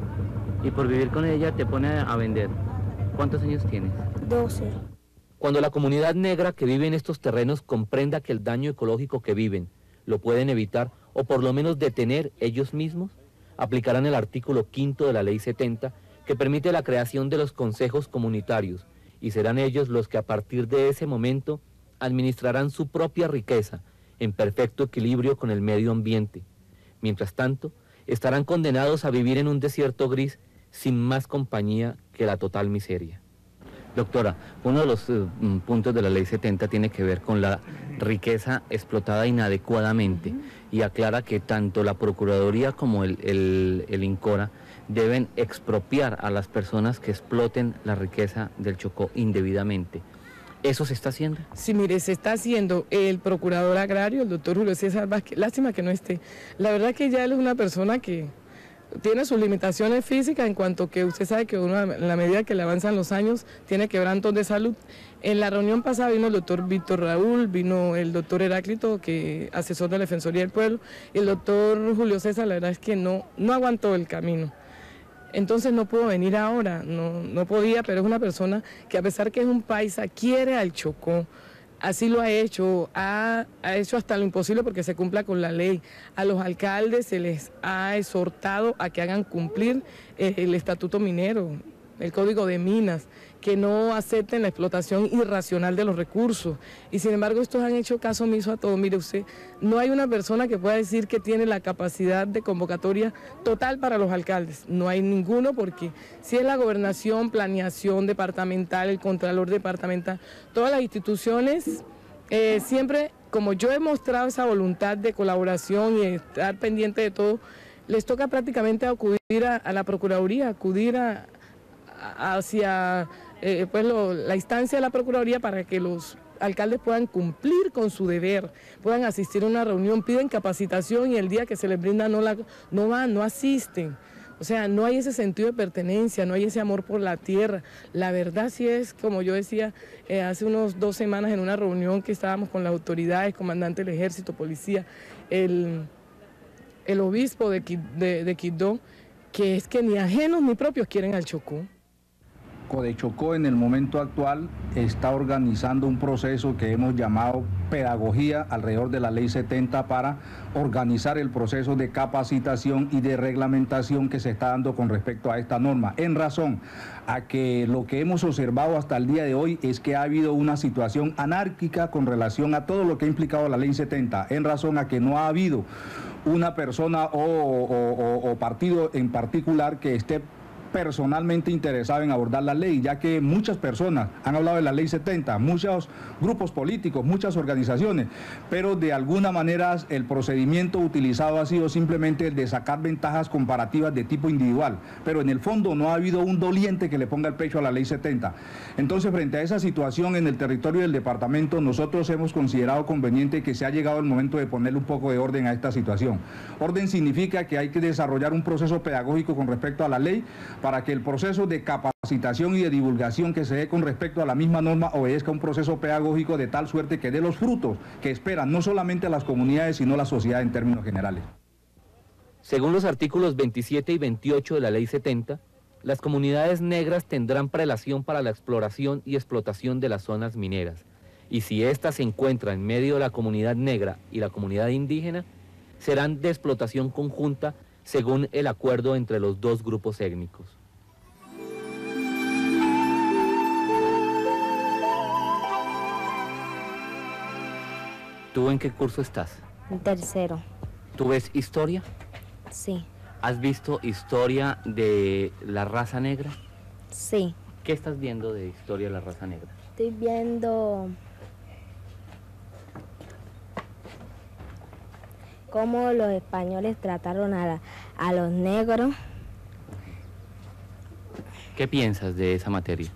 B: Y por vivir con ella te pone a vender. ¿Cuántos años tienes?
G: doce.
B: Cuando la comunidad negra que vive en estos terrenos comprenda que el daño ecológico que viven lo pueden evitar o por lo menos detener ellos mismos, aplicarán el artículo quinto de la Ley setenta que permite la creación de los consejos comunitarios y serán ellos los que a partir de ese momento administrarán su propia riqueza en perfecto equilibrio con el medio ambiente. Mientras tanto, estarán condenados a vivir en un desierto gris sin más compañía que la total miseria. Doctora, uno de los uh, puntos de la Ley setenta tiene que ver con la riqueza explotada inadecuadamente y aclara que tanto la Procuraduría como el, el, el INCORA deben expropiar a las personas que exploten la riqueza del Chocó indebidamente. ¿Eso se está haciendo?
A: Sí, mire, se está haciendo. El procurador agrario, el doctor Julio César Vázquez, lástima que no esté. La verdad que ya él es una persona que tiene sus limitaciones físicas en cuanto que usted sabe que uno, en la medida que le avanzan los años, tiene quebrantos de salud. En la reunión pasada vino el doctor Víctor Raúl, vino el doctor Heráclito, que asesor de la Defensoría del Pueblo, y el doctor Julio César, la verdad es que no, no aguantó el camino. Entonces no pudo venir ahora, no, no podía, pero es una persona que a pesar que es un paisa, quiere al Chocó. Así lo ha hecho, ha, ha hecho hasta lo imposible porque se cumpla con la ley. A los alcaldes se les ha exhortado a que hagan cumplir eh, el estatuto minero, el código de minas, que no acepten la explotación irracional de los recursos. Y sin embargo estos han hecho caso omiso a todo. Mire usted, no hay una persona que pueda decir que tiene la capacidad de convocatoria total para los alcaldes. No hay ninguno porque si es la gobernación, planeación departamental, el contralor departamental, todas las instituciones eh, siempre, como yo he mostrado esa voluntad de colaboración y estar pendiente de todo, les toca prácticamente acudir a, a la Procuraduría, acudir a, a, hacia eh, pues lo, la instancia de la Procuraduría para que los alcaldes puedan cumplir con su deber, puedan asistir a una reunión, piden capacitación y el día que se les brinda no, la, no van, no asisten. O sea, no hay ese sentido de pertenencia, no hay ese amor por la tierra. La verdad sí es, como yo decía, eh, hace unos dos semanas en una reunión que estábamos con las autoridades, comandante del ejército, policía, el, el obispo de, de, de Quibdó, que es que ni ajenos ni propios quieren al Chocó.
H: Codechocó en el momento actual está organizando un proceso que hemos llamado pedagogía alrededor de la Ley setenta para organizar el proceso de capacitación y de reglamentación que se está dando con respecto a esta norma, en razón a que lo que hemos observado hasta el día de hoy es que ha habido una situación anárquica con relación a todo lo que ha implicado la Ley setenta, en razón a que no ha habido una persona o, o, o, o partido en particular que esté personalmente interesado en abordar la ley, ya que muchas personas han hablado de la Ley setenta, muchos grupos políticos, muchas organizaciones, pero de alguna manera el procedimiento utilizado ha sido simplemente el de sacar ventajas comparativas de tipo individual, pero en el fondo no ha habido un doliente que le ponga el pecho a la Ley setenta. Entonces, frente a esa situación en el territorio del departamento, nosotros hemos considerado conveniente que se ha llegado el momento de ponerle un poco de orden a esta situación. Orden significa que hay que desarrollar un proceso pedagógico con respecto a la ley, para que el proceso de capacitación y de divulgación que se dé con respecto a la misma norma obedezca a un proceso pedagógico de tal suerte que dé los frutos que esperan no solamente las comunidades, sino la sociedad en términos generales.
B: Según los artículos veintisiete y veintiocho de la Ley setenta, las comunidades negras tendrán prelación para la exploración y explotación de las zonas mineras, y si ésta se encuentra en medio de la comunidad negra y la comunidad indígena, serán de explotación conjunta según el acuerdo entre los dos grupos étnicos. ¿Tú en qué curso estás?
G: En tercero.
B: ¿Tú ves historia?
G: Sí.
B: ¿Has visto historia de la raza negra?
G: Sí.
B: ¿Qué estás viendo de historia de la raza negra?
G: Estoy viendo cómo los españoles trataron a, la, a los negros.
B: ¿Qué piensas de esa materia?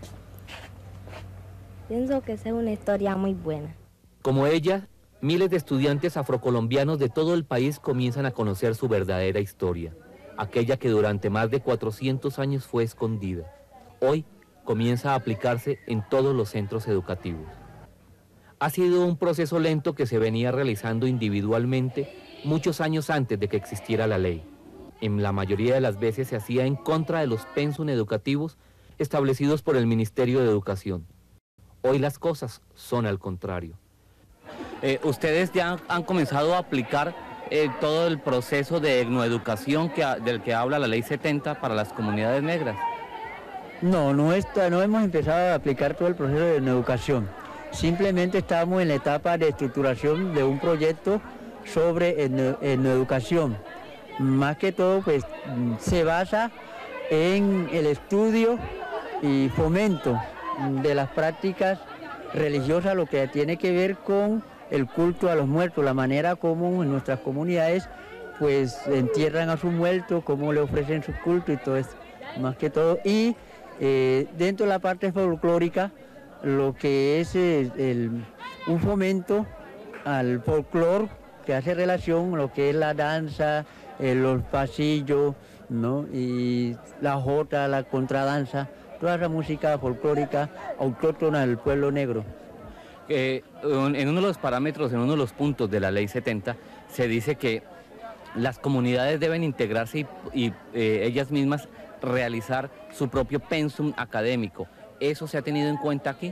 G: Pienso que esa es una historia muy buena.
B: Como ella, miles de estudiantes afrocolombianos de todo el país comienzan a conocer su verdadera historia, aquella que durante más de cuatrocientos años fue escondida. Hoy comienza a aplicarse en todos los centros educativos. ha sido un proceso lento que se venía realizando individualmente muchos años antes de que existiera la ley. En la mayoría de las veces se hacía en contra de los pensum educativos establecidos por el Ministerio de Educación. Hoy las cosas son al contrario. Eh, ¿Ustedes ya han comenzado a aplicar eh, todo el proceso de etnoeducación que, del que habla la Ley setenta para las comunidades negras?
K: No, no, está, no hemos empezado a aplicar todo el proceso de etnoeducación. Simplemente estamos en la etapa de estructuración de un proyecto sobre etno, etnoeducación. Más que todo, pues, se basa en el estudio y fomento de las prácticas religiosas, lo que tiene que ver con el culto a los muertos, la manera como en nuestras comunidades pues entierran a sus muertos, cómo le ofrecen su culto y todo eso, más que todo. Y eh, dentro de la parte folclórica, lo que es el, el, un fomento al folclore que hace relación a lo que es la danza, eh, los pasillos, ¿no? Y la jota, la contradanza, toda esa música folclórica autóctona del pueblo negro.
B: Eh, en uno de los parámetros, en uno de los puntos de la Ley setenta, se dice que las comunidades deben integrarse y, y eh, ellas mismas realizar su propio pensum académico. ¿Eso se ha tenido en cuenta aquí?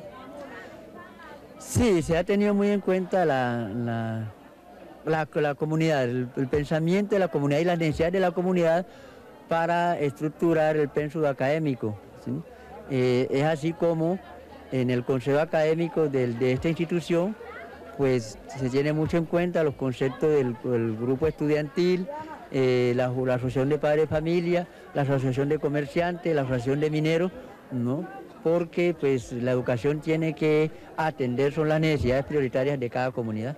K: Sí, se ha tenido muy en cuenta la, la, la, la comunidad, el, el pensamiento de la comunidad y las necesidades de la comunidad para estructurar el pensum académico, ¿sí? Eh, es así como en el consejo académico de, de esta institución, pues se tiene mucho en cuenta los conceptos del, del grupo estudiantil, eh, la, la asociación de padres de familia, la asociación de comerciantes, la asociación de mineros, ¿no? Porque pues la educación tiene que atender, son las necesidades prioritarias de cada comunidad.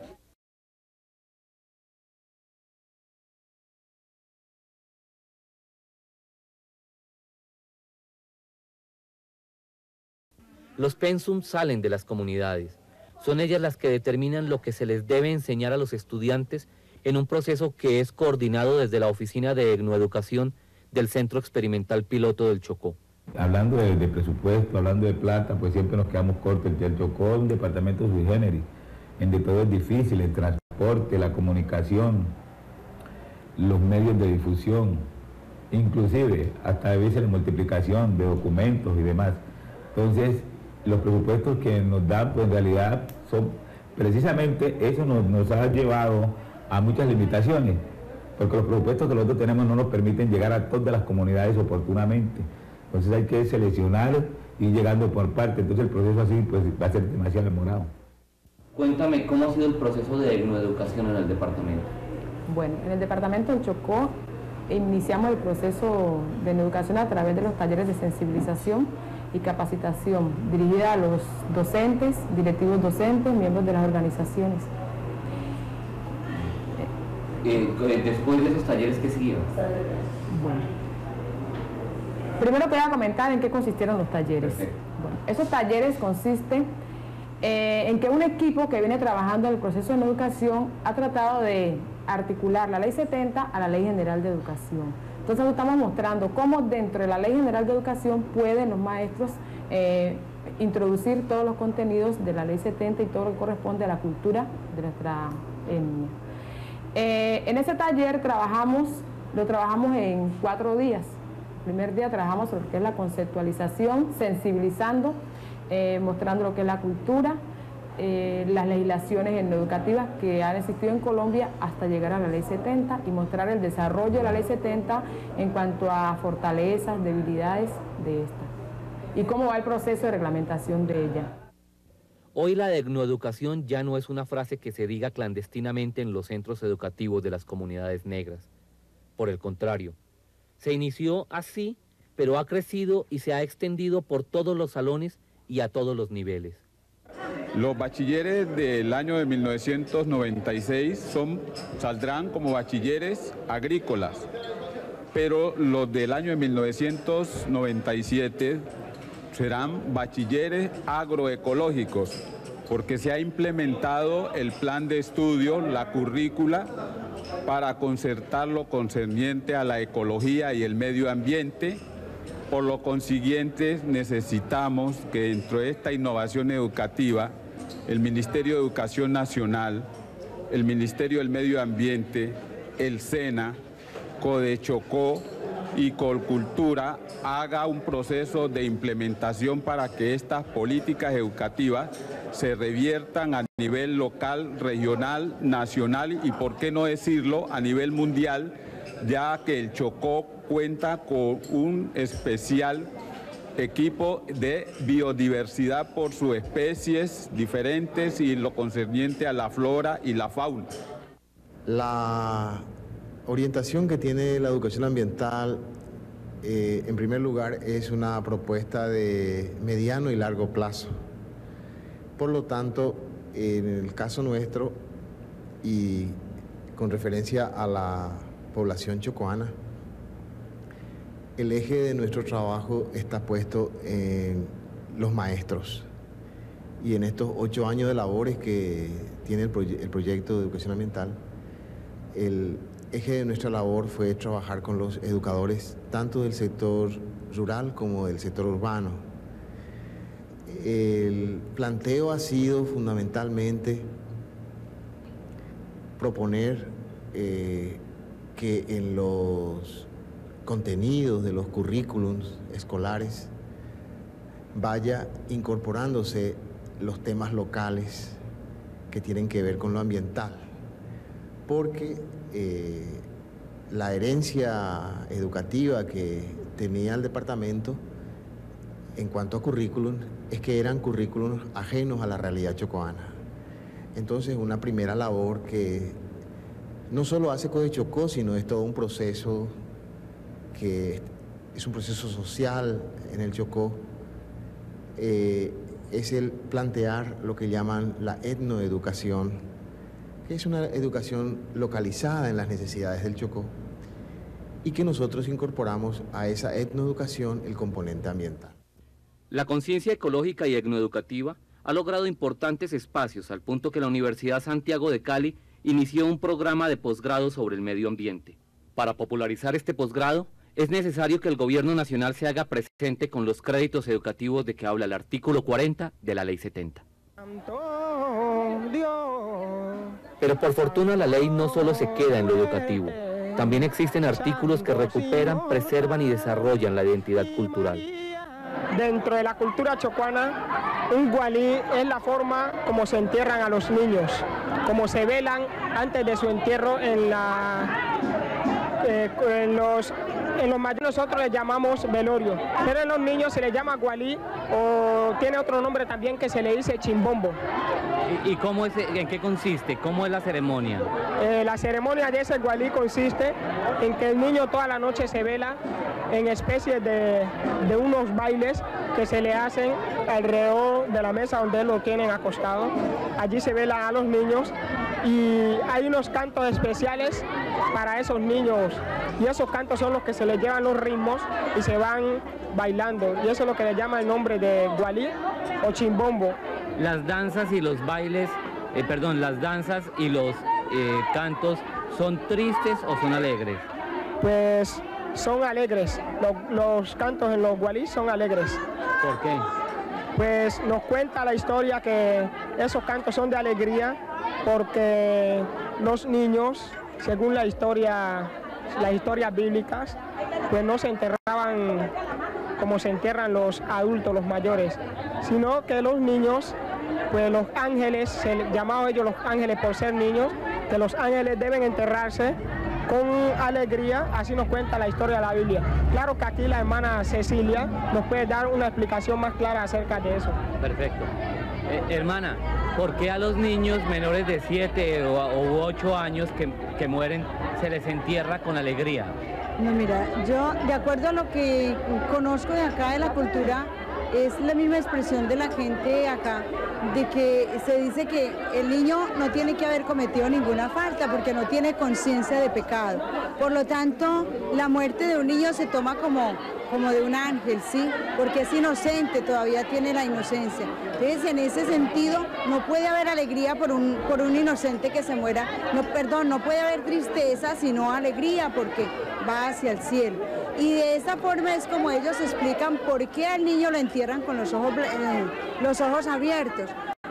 B: Los pensum salen de las comunidades. Son ellas las que determinan lo que se les debe enseñar a los estudiantes en un proceso que es coordinado desde la Oficina de Etnoeducación del Centro Experimental Piloto del Chocó.
L: Hablando de, de presupuesto, hablando de plata, pues siempre nos quedamos cortos. El Chocó es un departamento sui generis, en de todo es difícil, el transporte, la comunicación, los medios de difusión, inclusive hasta a veces la multiplicación de documentos y demás. Entonces, los presupuestos que nos dan, pues en realidad son, precisamente eso nos, nos ha llevado a muchas limitaciones, porque los presupuestos que nosotros tenemos no nos permiten llegar a todas las comunidades oportunamente. Entonces hay que seleccionar y ir llegando por parte, entonces el proceso así pues va a ser demasiado demorado.
B: Cuéntame, ¿cómo ha sido el proceso de etnoeducación en el departamento?
M: Bueno, en el departamento del Chocó iniciamos el proceso de etnoeducación a través de los talleres de sensibilización y capacitación dirigida a los docentes, directivos docentes, miembros de las organizaciones.
B: Eh, después de esos talleres, ¿qué siguió?
M: Bueno, primero te voy a comentar en qué consistieron los talleres. Bueno, esos talleres consisten eh, en que un equipo que viene trabajando en el proceso de educación ha tratado de articular la Ley setenta a la Ley General de Educación. Entonces estamos mostrando cómo dentro de la Ley General de Educación pueden los maestros eh, introducir todos los contenidos de la Ley setenta y todo lo que corresponde a la cultura de nuestra etnia. Eh, en ese taller trabajamos, lo trabajamos en cuatro días. El primer día trabajamos sobre lo que es la conceptualización, sensibilizando, eh, mostrando lo que es la cultura, Eh, las legislaciones educativas que han existido en Colombia hasta llegar a la Ley setenta y mostrar el desarrollo de la Ley setenta en cuanto a fortalezas, debilidades de esta y cómo va el proceso de reglamentación de ella.
B: Hoy la etnoeducación ya no es una frase que se diga clandestinamente en los centros educativos de las comunidades negras. Por el contrario, se inició así, pero ha crecido y se ha extendido por todos los salones y a todos los niveles.
X: Los bachilleres del año de mil novecientos noventa y seis son, saldrán como bachilleres agrícolas, pero los del año de mil novecientos noventa y siete serán bachilleres agroecológicos, porque se ha implementado el plan de estudio, la currícula, para concertar lo concerniente a la ecología y el medio ambiente. Por lo consiguiente, necesitamos que dentro de esta innovación educativa el Ministerio de Educación Nacional, el Ministerio del Medio Ambiente, el SENA, Codechocó y Colcultura haga un proceso de implementación para que estas políticas educativas se reviertan a nivel local, regional, nacional y, por qué no decirlo, a nivel mundial, ya que el Chocó cuenta con un especial equipo de biodiversidad por sus especies diferentes y lo concerniente a la flora y la fauna.
F: La orientación que tiene la educación ambiental, eh, en primer lugar, es una propuesta de mediano y largo plazo. Por lo tanto, en el caso nuestro, y con referencia a la población chocoana, el eje de nuestro trabajo está puesto en los maestros. Y en estos ocho años de labores que tiene el, proye el proyecto de educación ambiental, el eje de nuestra labor fue trabajar con los educadores, tanto del sector rural como del sector urbano. El planteo ha sido fundamentalmente proponer eh, que en los contenidos de los currículums escolares vaya incorporándose los temas locales que tienen que ver con lo ambiental, porque eh, la herencia educativa que tenía el departamento en cuanto a currículum es que eran currículums ajenos a la realidad chocoana. Entonces, una primera labor que no solo hace Codechocó, sino es todo un proceso que es un proceso social en el Chocó, eh, es el plantear lo que llaman la etnoeducación, que es una educación localizada en las necesidades del Chocó, y que nosotros incorporamos a esa etnoeducación el componente ambiental.
B: La conciencia ecológica y etnoeducativa ha logrado importantes espacios al punto que la Universidad Santiago de Cali inició un programa de posgrado sobre el medio ambiente. Para popularizar este posgrado, es necesario que el gobierno nacional se haga presente con los créditos educativos de que habla el artículo cuarenta de la Ley setenta. Pero por fortuna la ley no solo se queda en lo educativo, también existen artículos que recuperan, preservan y desarrollan la identidad cultural.
N: Dentro de la cultura chocuana, un gualí es la forma como se entierran a los niños, como se velan antes de su entierro en la... Eh, en los En los mayores nosotros les llamamos velorio, pero en los niños se les llama gualí o tiene otro nombre también que se le dice chimbombo.
B: ¿Y, y cómo es, en qué consiste? ¿Cómo es la ceremonia?
N: Eh, la ceremonia de ese gualí consiste en que el niño toda la noche se vela en especies de, de unos bailes que se le hacen alrededor de la mesa donde lo tienen acostado. Allí se vela a los niños y hay unos cantos especiales para esos niños y esos cantos son los que se les llevan los ritmos y se van bailando y eso es lo que le llama el nombre de gualí o chimbombo.
B: Las danzas y los bailes, eh, perdón, las danzas y los eh, cantos, ¿son tristes o son alegres?
N: Pues son alegres, los, los cantos en los gualí son alegres.
B: ¿Por qué?
N: Pues nos cuenta la historia que esos cantos son de alegría porque los niños, según la historia, las historias bíblicas, pues no se enterraban como se entierran los adultos, los mayores, sino que los niños, pues los ángeles, se llamaban ellos los ángeles por ser niños, que los ángeles deben enterrarse con alegría, así nos cuenta la historia de la Biblia. Claro que aquí la hermana Cecilia nos puede dar una explicación más clara acerca de eso.
B: Perfecto. Eh, hermana, ¿por qué a los niños menores de siete o ocho años que, que mueren se les entierra con alegría?
O: No, mira, yo de acuerdo a lo que conozco de acá de la cultura, es la misma expresión de la gente acá, de que se dice que el niño no tiene que haber cometido ninguna falta porque no tiene conciencia de pecado. Por lo tanto, la muerte de un niño se toma como, como de un ángel, ¿sí? Porque es inocente, todavía tiene la inocencia. Entonces, en ese sentido, no puede haber alegría por un, por un inocente que se muera. No, perdón, no puede haber tristeza, sino alegría porque va hacia el cielo. Y de esa forma es como ellos explican por qué al niño lo entierran con los ojos, eh, los ojos abiertos.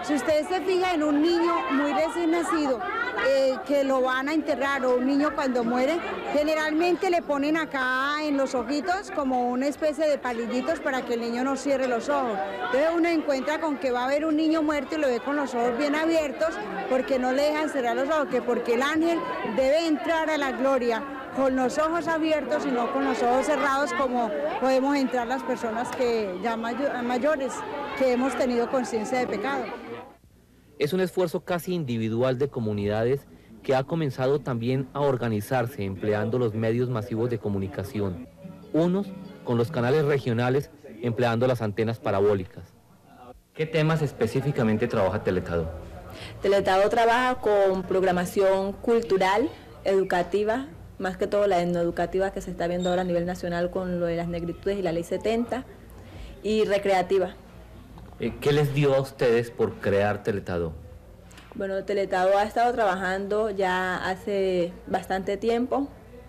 O: Si usted se fija en un niño muy recién nacido, eh, que lo van a enterrar, o un niño cuando muere, generalmente le ponen acá en los ojitos como una especie de palillitos para que el niño no cierre los ojos. Entonces uno encuentra con que va a haber un niño muerto y lo ve con los ojos bien abiertos porque no le dejan cerrar los ojos, que porque el ángel debe entrar a la gloria con los ojos abiertos y no con los ojos cerrados como podemos entrar las personas que ya mayo- mayores, que hemos tenido conciencia de pecado.
B: Es un esfuerzo casi individual de comunidades que ha comenzado también a organizarse empleando los medios masivos de comunicación, unos con los canales regionales empleando las antenas parabólicas. ¿Qué temas específicamente trabaja Teletado?
P: Teletado trabaja con programación cultural, educativa, más que todo la etnoeducativa que se está viendo ahora a nivel nacional con lo de las negritudes y la ley setenta, y recreativa.
B: ¿Qué les dio a ustedes por crear Teletado?
P: Bueno, Teletado ha estado trabajando ya hace bastante tiempo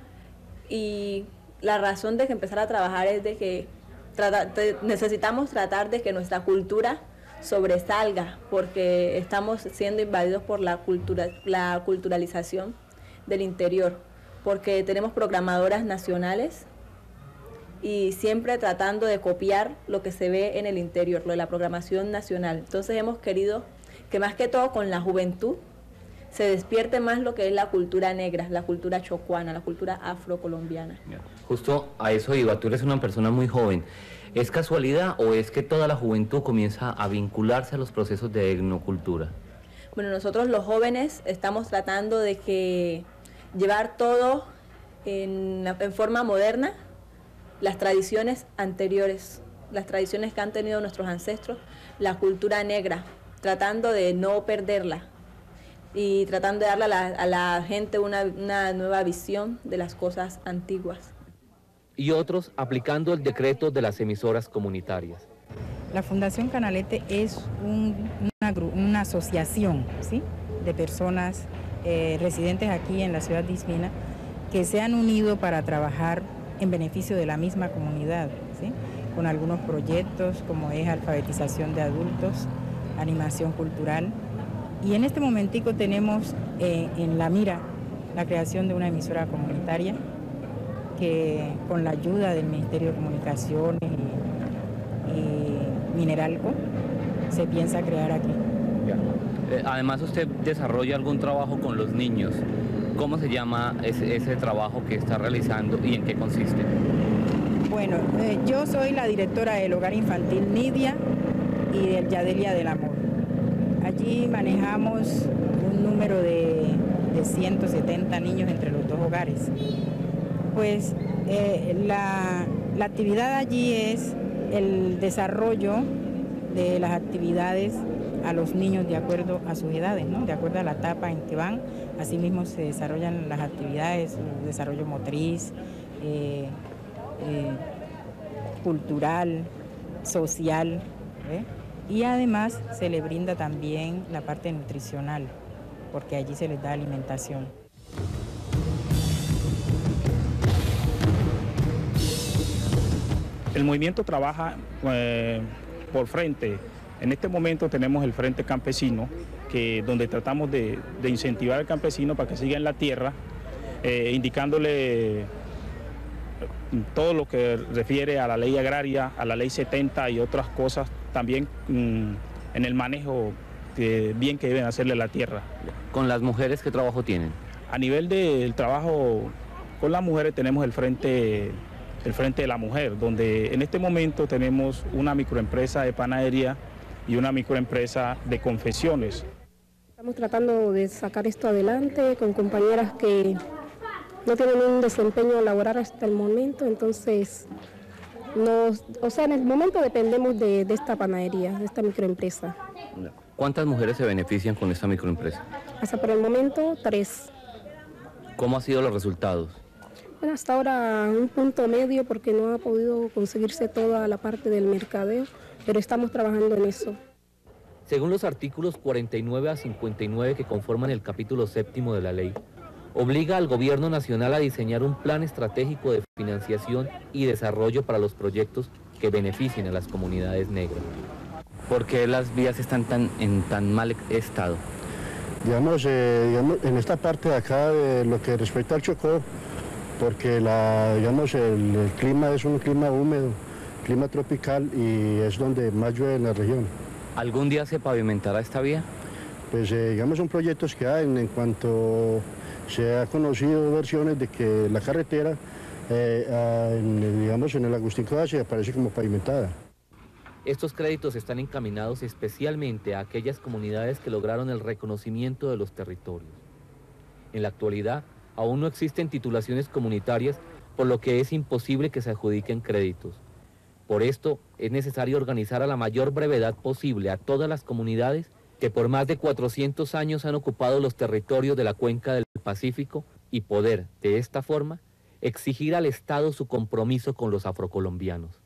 P: y la razón de que empezar a trabajar es de que trata, te, necesitamos tratar de que nuestra cultura sobresalga, porque estamos siendo invadidos por la, cultura, la culturalización del interior, porque tenemos programadoras nacionales y siempre tratando de copiar lo que se ve en el interior, lo de la programación nacional. Entonces hemos querido que más que todo con la juventud se despierte más lo que es la cultura negra, la cultura chocuana, la cultura afrocolombiana.
B: Justo a eso iba, tú eres una persona muy joven. ¿Es casualidad o es que toda la juventud comienza a vincularse a los procesos de etnocultura?
P: Bueno, nosotros los jóvenes estamos tratando de que llevar todo en, en forma moderna, las tradiciones anteriores, las tradiciones que han tenido nuestros ancestros, la cultura negra, tratando de no perderla y tratando de darle a la, a la gente una, una nueva visión de las cosas antiguas.
B: Y otros aplicando el decreto de las emisoras comunitarias.
Q: La Fundación Canalete es un, una, una asociación, ¿sí?, de personas eh, residentes aquí en la ciudad de Ismina que se han unido para trabajar en beneficio de la misma comunidad, ¿sí?, con algunos proyectos como es alfabetización de adultos, animación cultural, y en este momentico tenemos eh, en la mira la creación de una emisora comunitaria que con la ayuda del Ministerio de Comunicaciones y, y Mineralco se piensa crear aquí.
B: Eh, además usted desarrolla algún trabajo con los niños. ¿Cómo se llama ese, ese trabajo que está realizando y en qué consiste?
Q: Bueno, eh, yo soy la directora del Hogar Infantil Nidia y del Yadelia del Amor. Allí manejamos un número de, de ciento setenta niños entre los dos hogares. Pues eh, la, la actividad allí es el desarrollo de las actividades a los niños de acuerdo a sus edades, ¿no?, de acuerdo a la etapa en que van. Asimismo se desarrollan las actividades, el desarrollo motriz, eh, eh, cultural, social, ¿eh? Y además se le brinda también la parte nutricional, porque allí se les da alimentación.
W: El movimiento trabaja eh, por frente. En este momento tenemos el Frente Campesino, que, donde tratamos de, de incentivar al campesino para que siga en la tierra, eh, indicándole todo lo que refiere a la ley agraria, a la ley setenta y otras cosas, también mmm, en el manejo de bien que deben hacerle la tierra.
B: ¿Con las mujeres qué trabajo tienen?
W: A nivel del trabajo con las mujeres tenemos el Frente, el Frente de la Mujer, donde en este momento tenemos una microempresa de panadería y una microempresa de confecciones.
D: Estamos tratando de sacar esto adelante con compañeras que no tienen un desempeño laboral hasta el momento, entonces, nos, o sea, en el momento dependemos de, de esta panadería, de esta microempresa.
B: ¿Cuántas mujeres se benefician con esta microempresa?
D: Hasta por el momento, tres.
B: ¿Cómo han sido los resultados?
D: Bueno, hasta ahora un punto medio porque no ha podido conseguirse toda la parte del mercadeo, pero estamos trabajando en eso.
B: Según los artículos cuarenta y nueve a cincuenta y nueve que conforman el capítulo séptimo de la ley, obliga al gobierno nacional a diseñar un plan estratégico de financiación y desarrollo para los proyectos que beneficien a las comunidades negras. ¿Por qué las vías están tan, en tan mal estado?
R: Digamos, eh, digamos, en esta parte de acá, de lo que respecta al Chocó, porque la, digamos, el, el clima es un clima húmedo, clima tropical, y es donde más llueve en la región.
B: ¿Algún día se pavimentará esta vía?
R: Pues eh, digamos, son proyectos que hay. En, en cuanto se ha conocido versiones de que la carretera, eh, a, en, digamos, en el Agustín Codazzi se aparece como pavimentada.
B: Estos créditos están encaminados especialmente a aquellas comunidades que lograron el reconocimiento de los territorios. En la actualidad, aún no existen titulaciones comunitarias, por lo que es imposible que se adjudiquen créditos. Por esto, es necesario organizar a la mayor brevedad posible a todas las comunidades que por más de cuatrocientos años han ocupado los territorios de la cuenca del Pacífico y poder, de esta forma, exigir al Estado su compromiso con los afrocolombianos.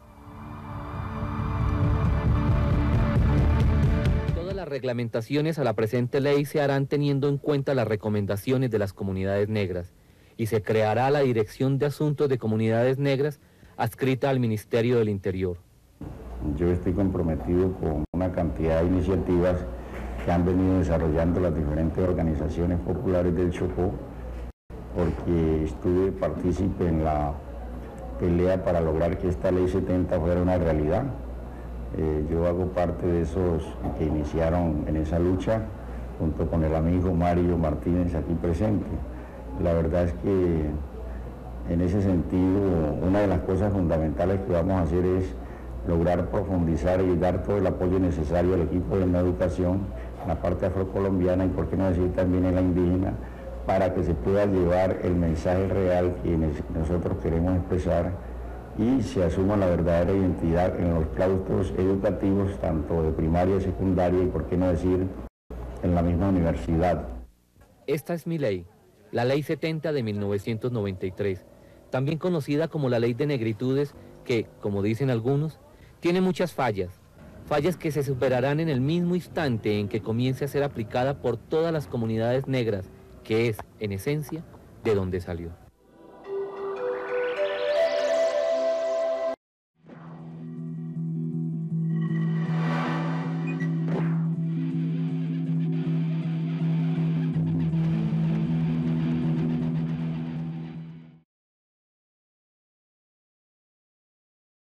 B: Las reglamentaciones a la presente ley se harán teniendo en cuenta las recomendaciones de las comunidades negras y se creará la Dirección de Asuntos de Comunidades Negras adscrita al Ministerio del Interior.
S: Yo estoy comprometido con una cantidad de iniciativas que han venido desarrollando las diferentes organizaciones populares del Chocó, porque estuve partícipe en la pelea para lograr que esta ley setenta fuera una realidad. Eh, yo hago parte de esos que iniciaron en esa lucha junto con el amigo Mario Martínez aquí presente. La verdad es que en ese sentido una de las cosas fundamentales que vamos a hacer es lograr profundizar y dar todo el apoyo necesario al equipo de la educación, en la parte afrocolombiana y por qué no decir también en la indígena, para que se pueda llevar el mensaje real que nosotros queremos expresar y se asuma la verdadera identidad en los claustros educativos, tanto de primaria y secundaria, y por qué no decir en la misma universidad.
B: Esta es mi ley, la Ley setenta de mil novecientos noventa y tres, también conocida como la Ley de Negritudes, que, como dicen algunos, tiene muchas fallas, fallas que se superarán en el mismo instante en que comience a ser aplicada por todas las comunidades negras, que es, en esencia, de donde salió.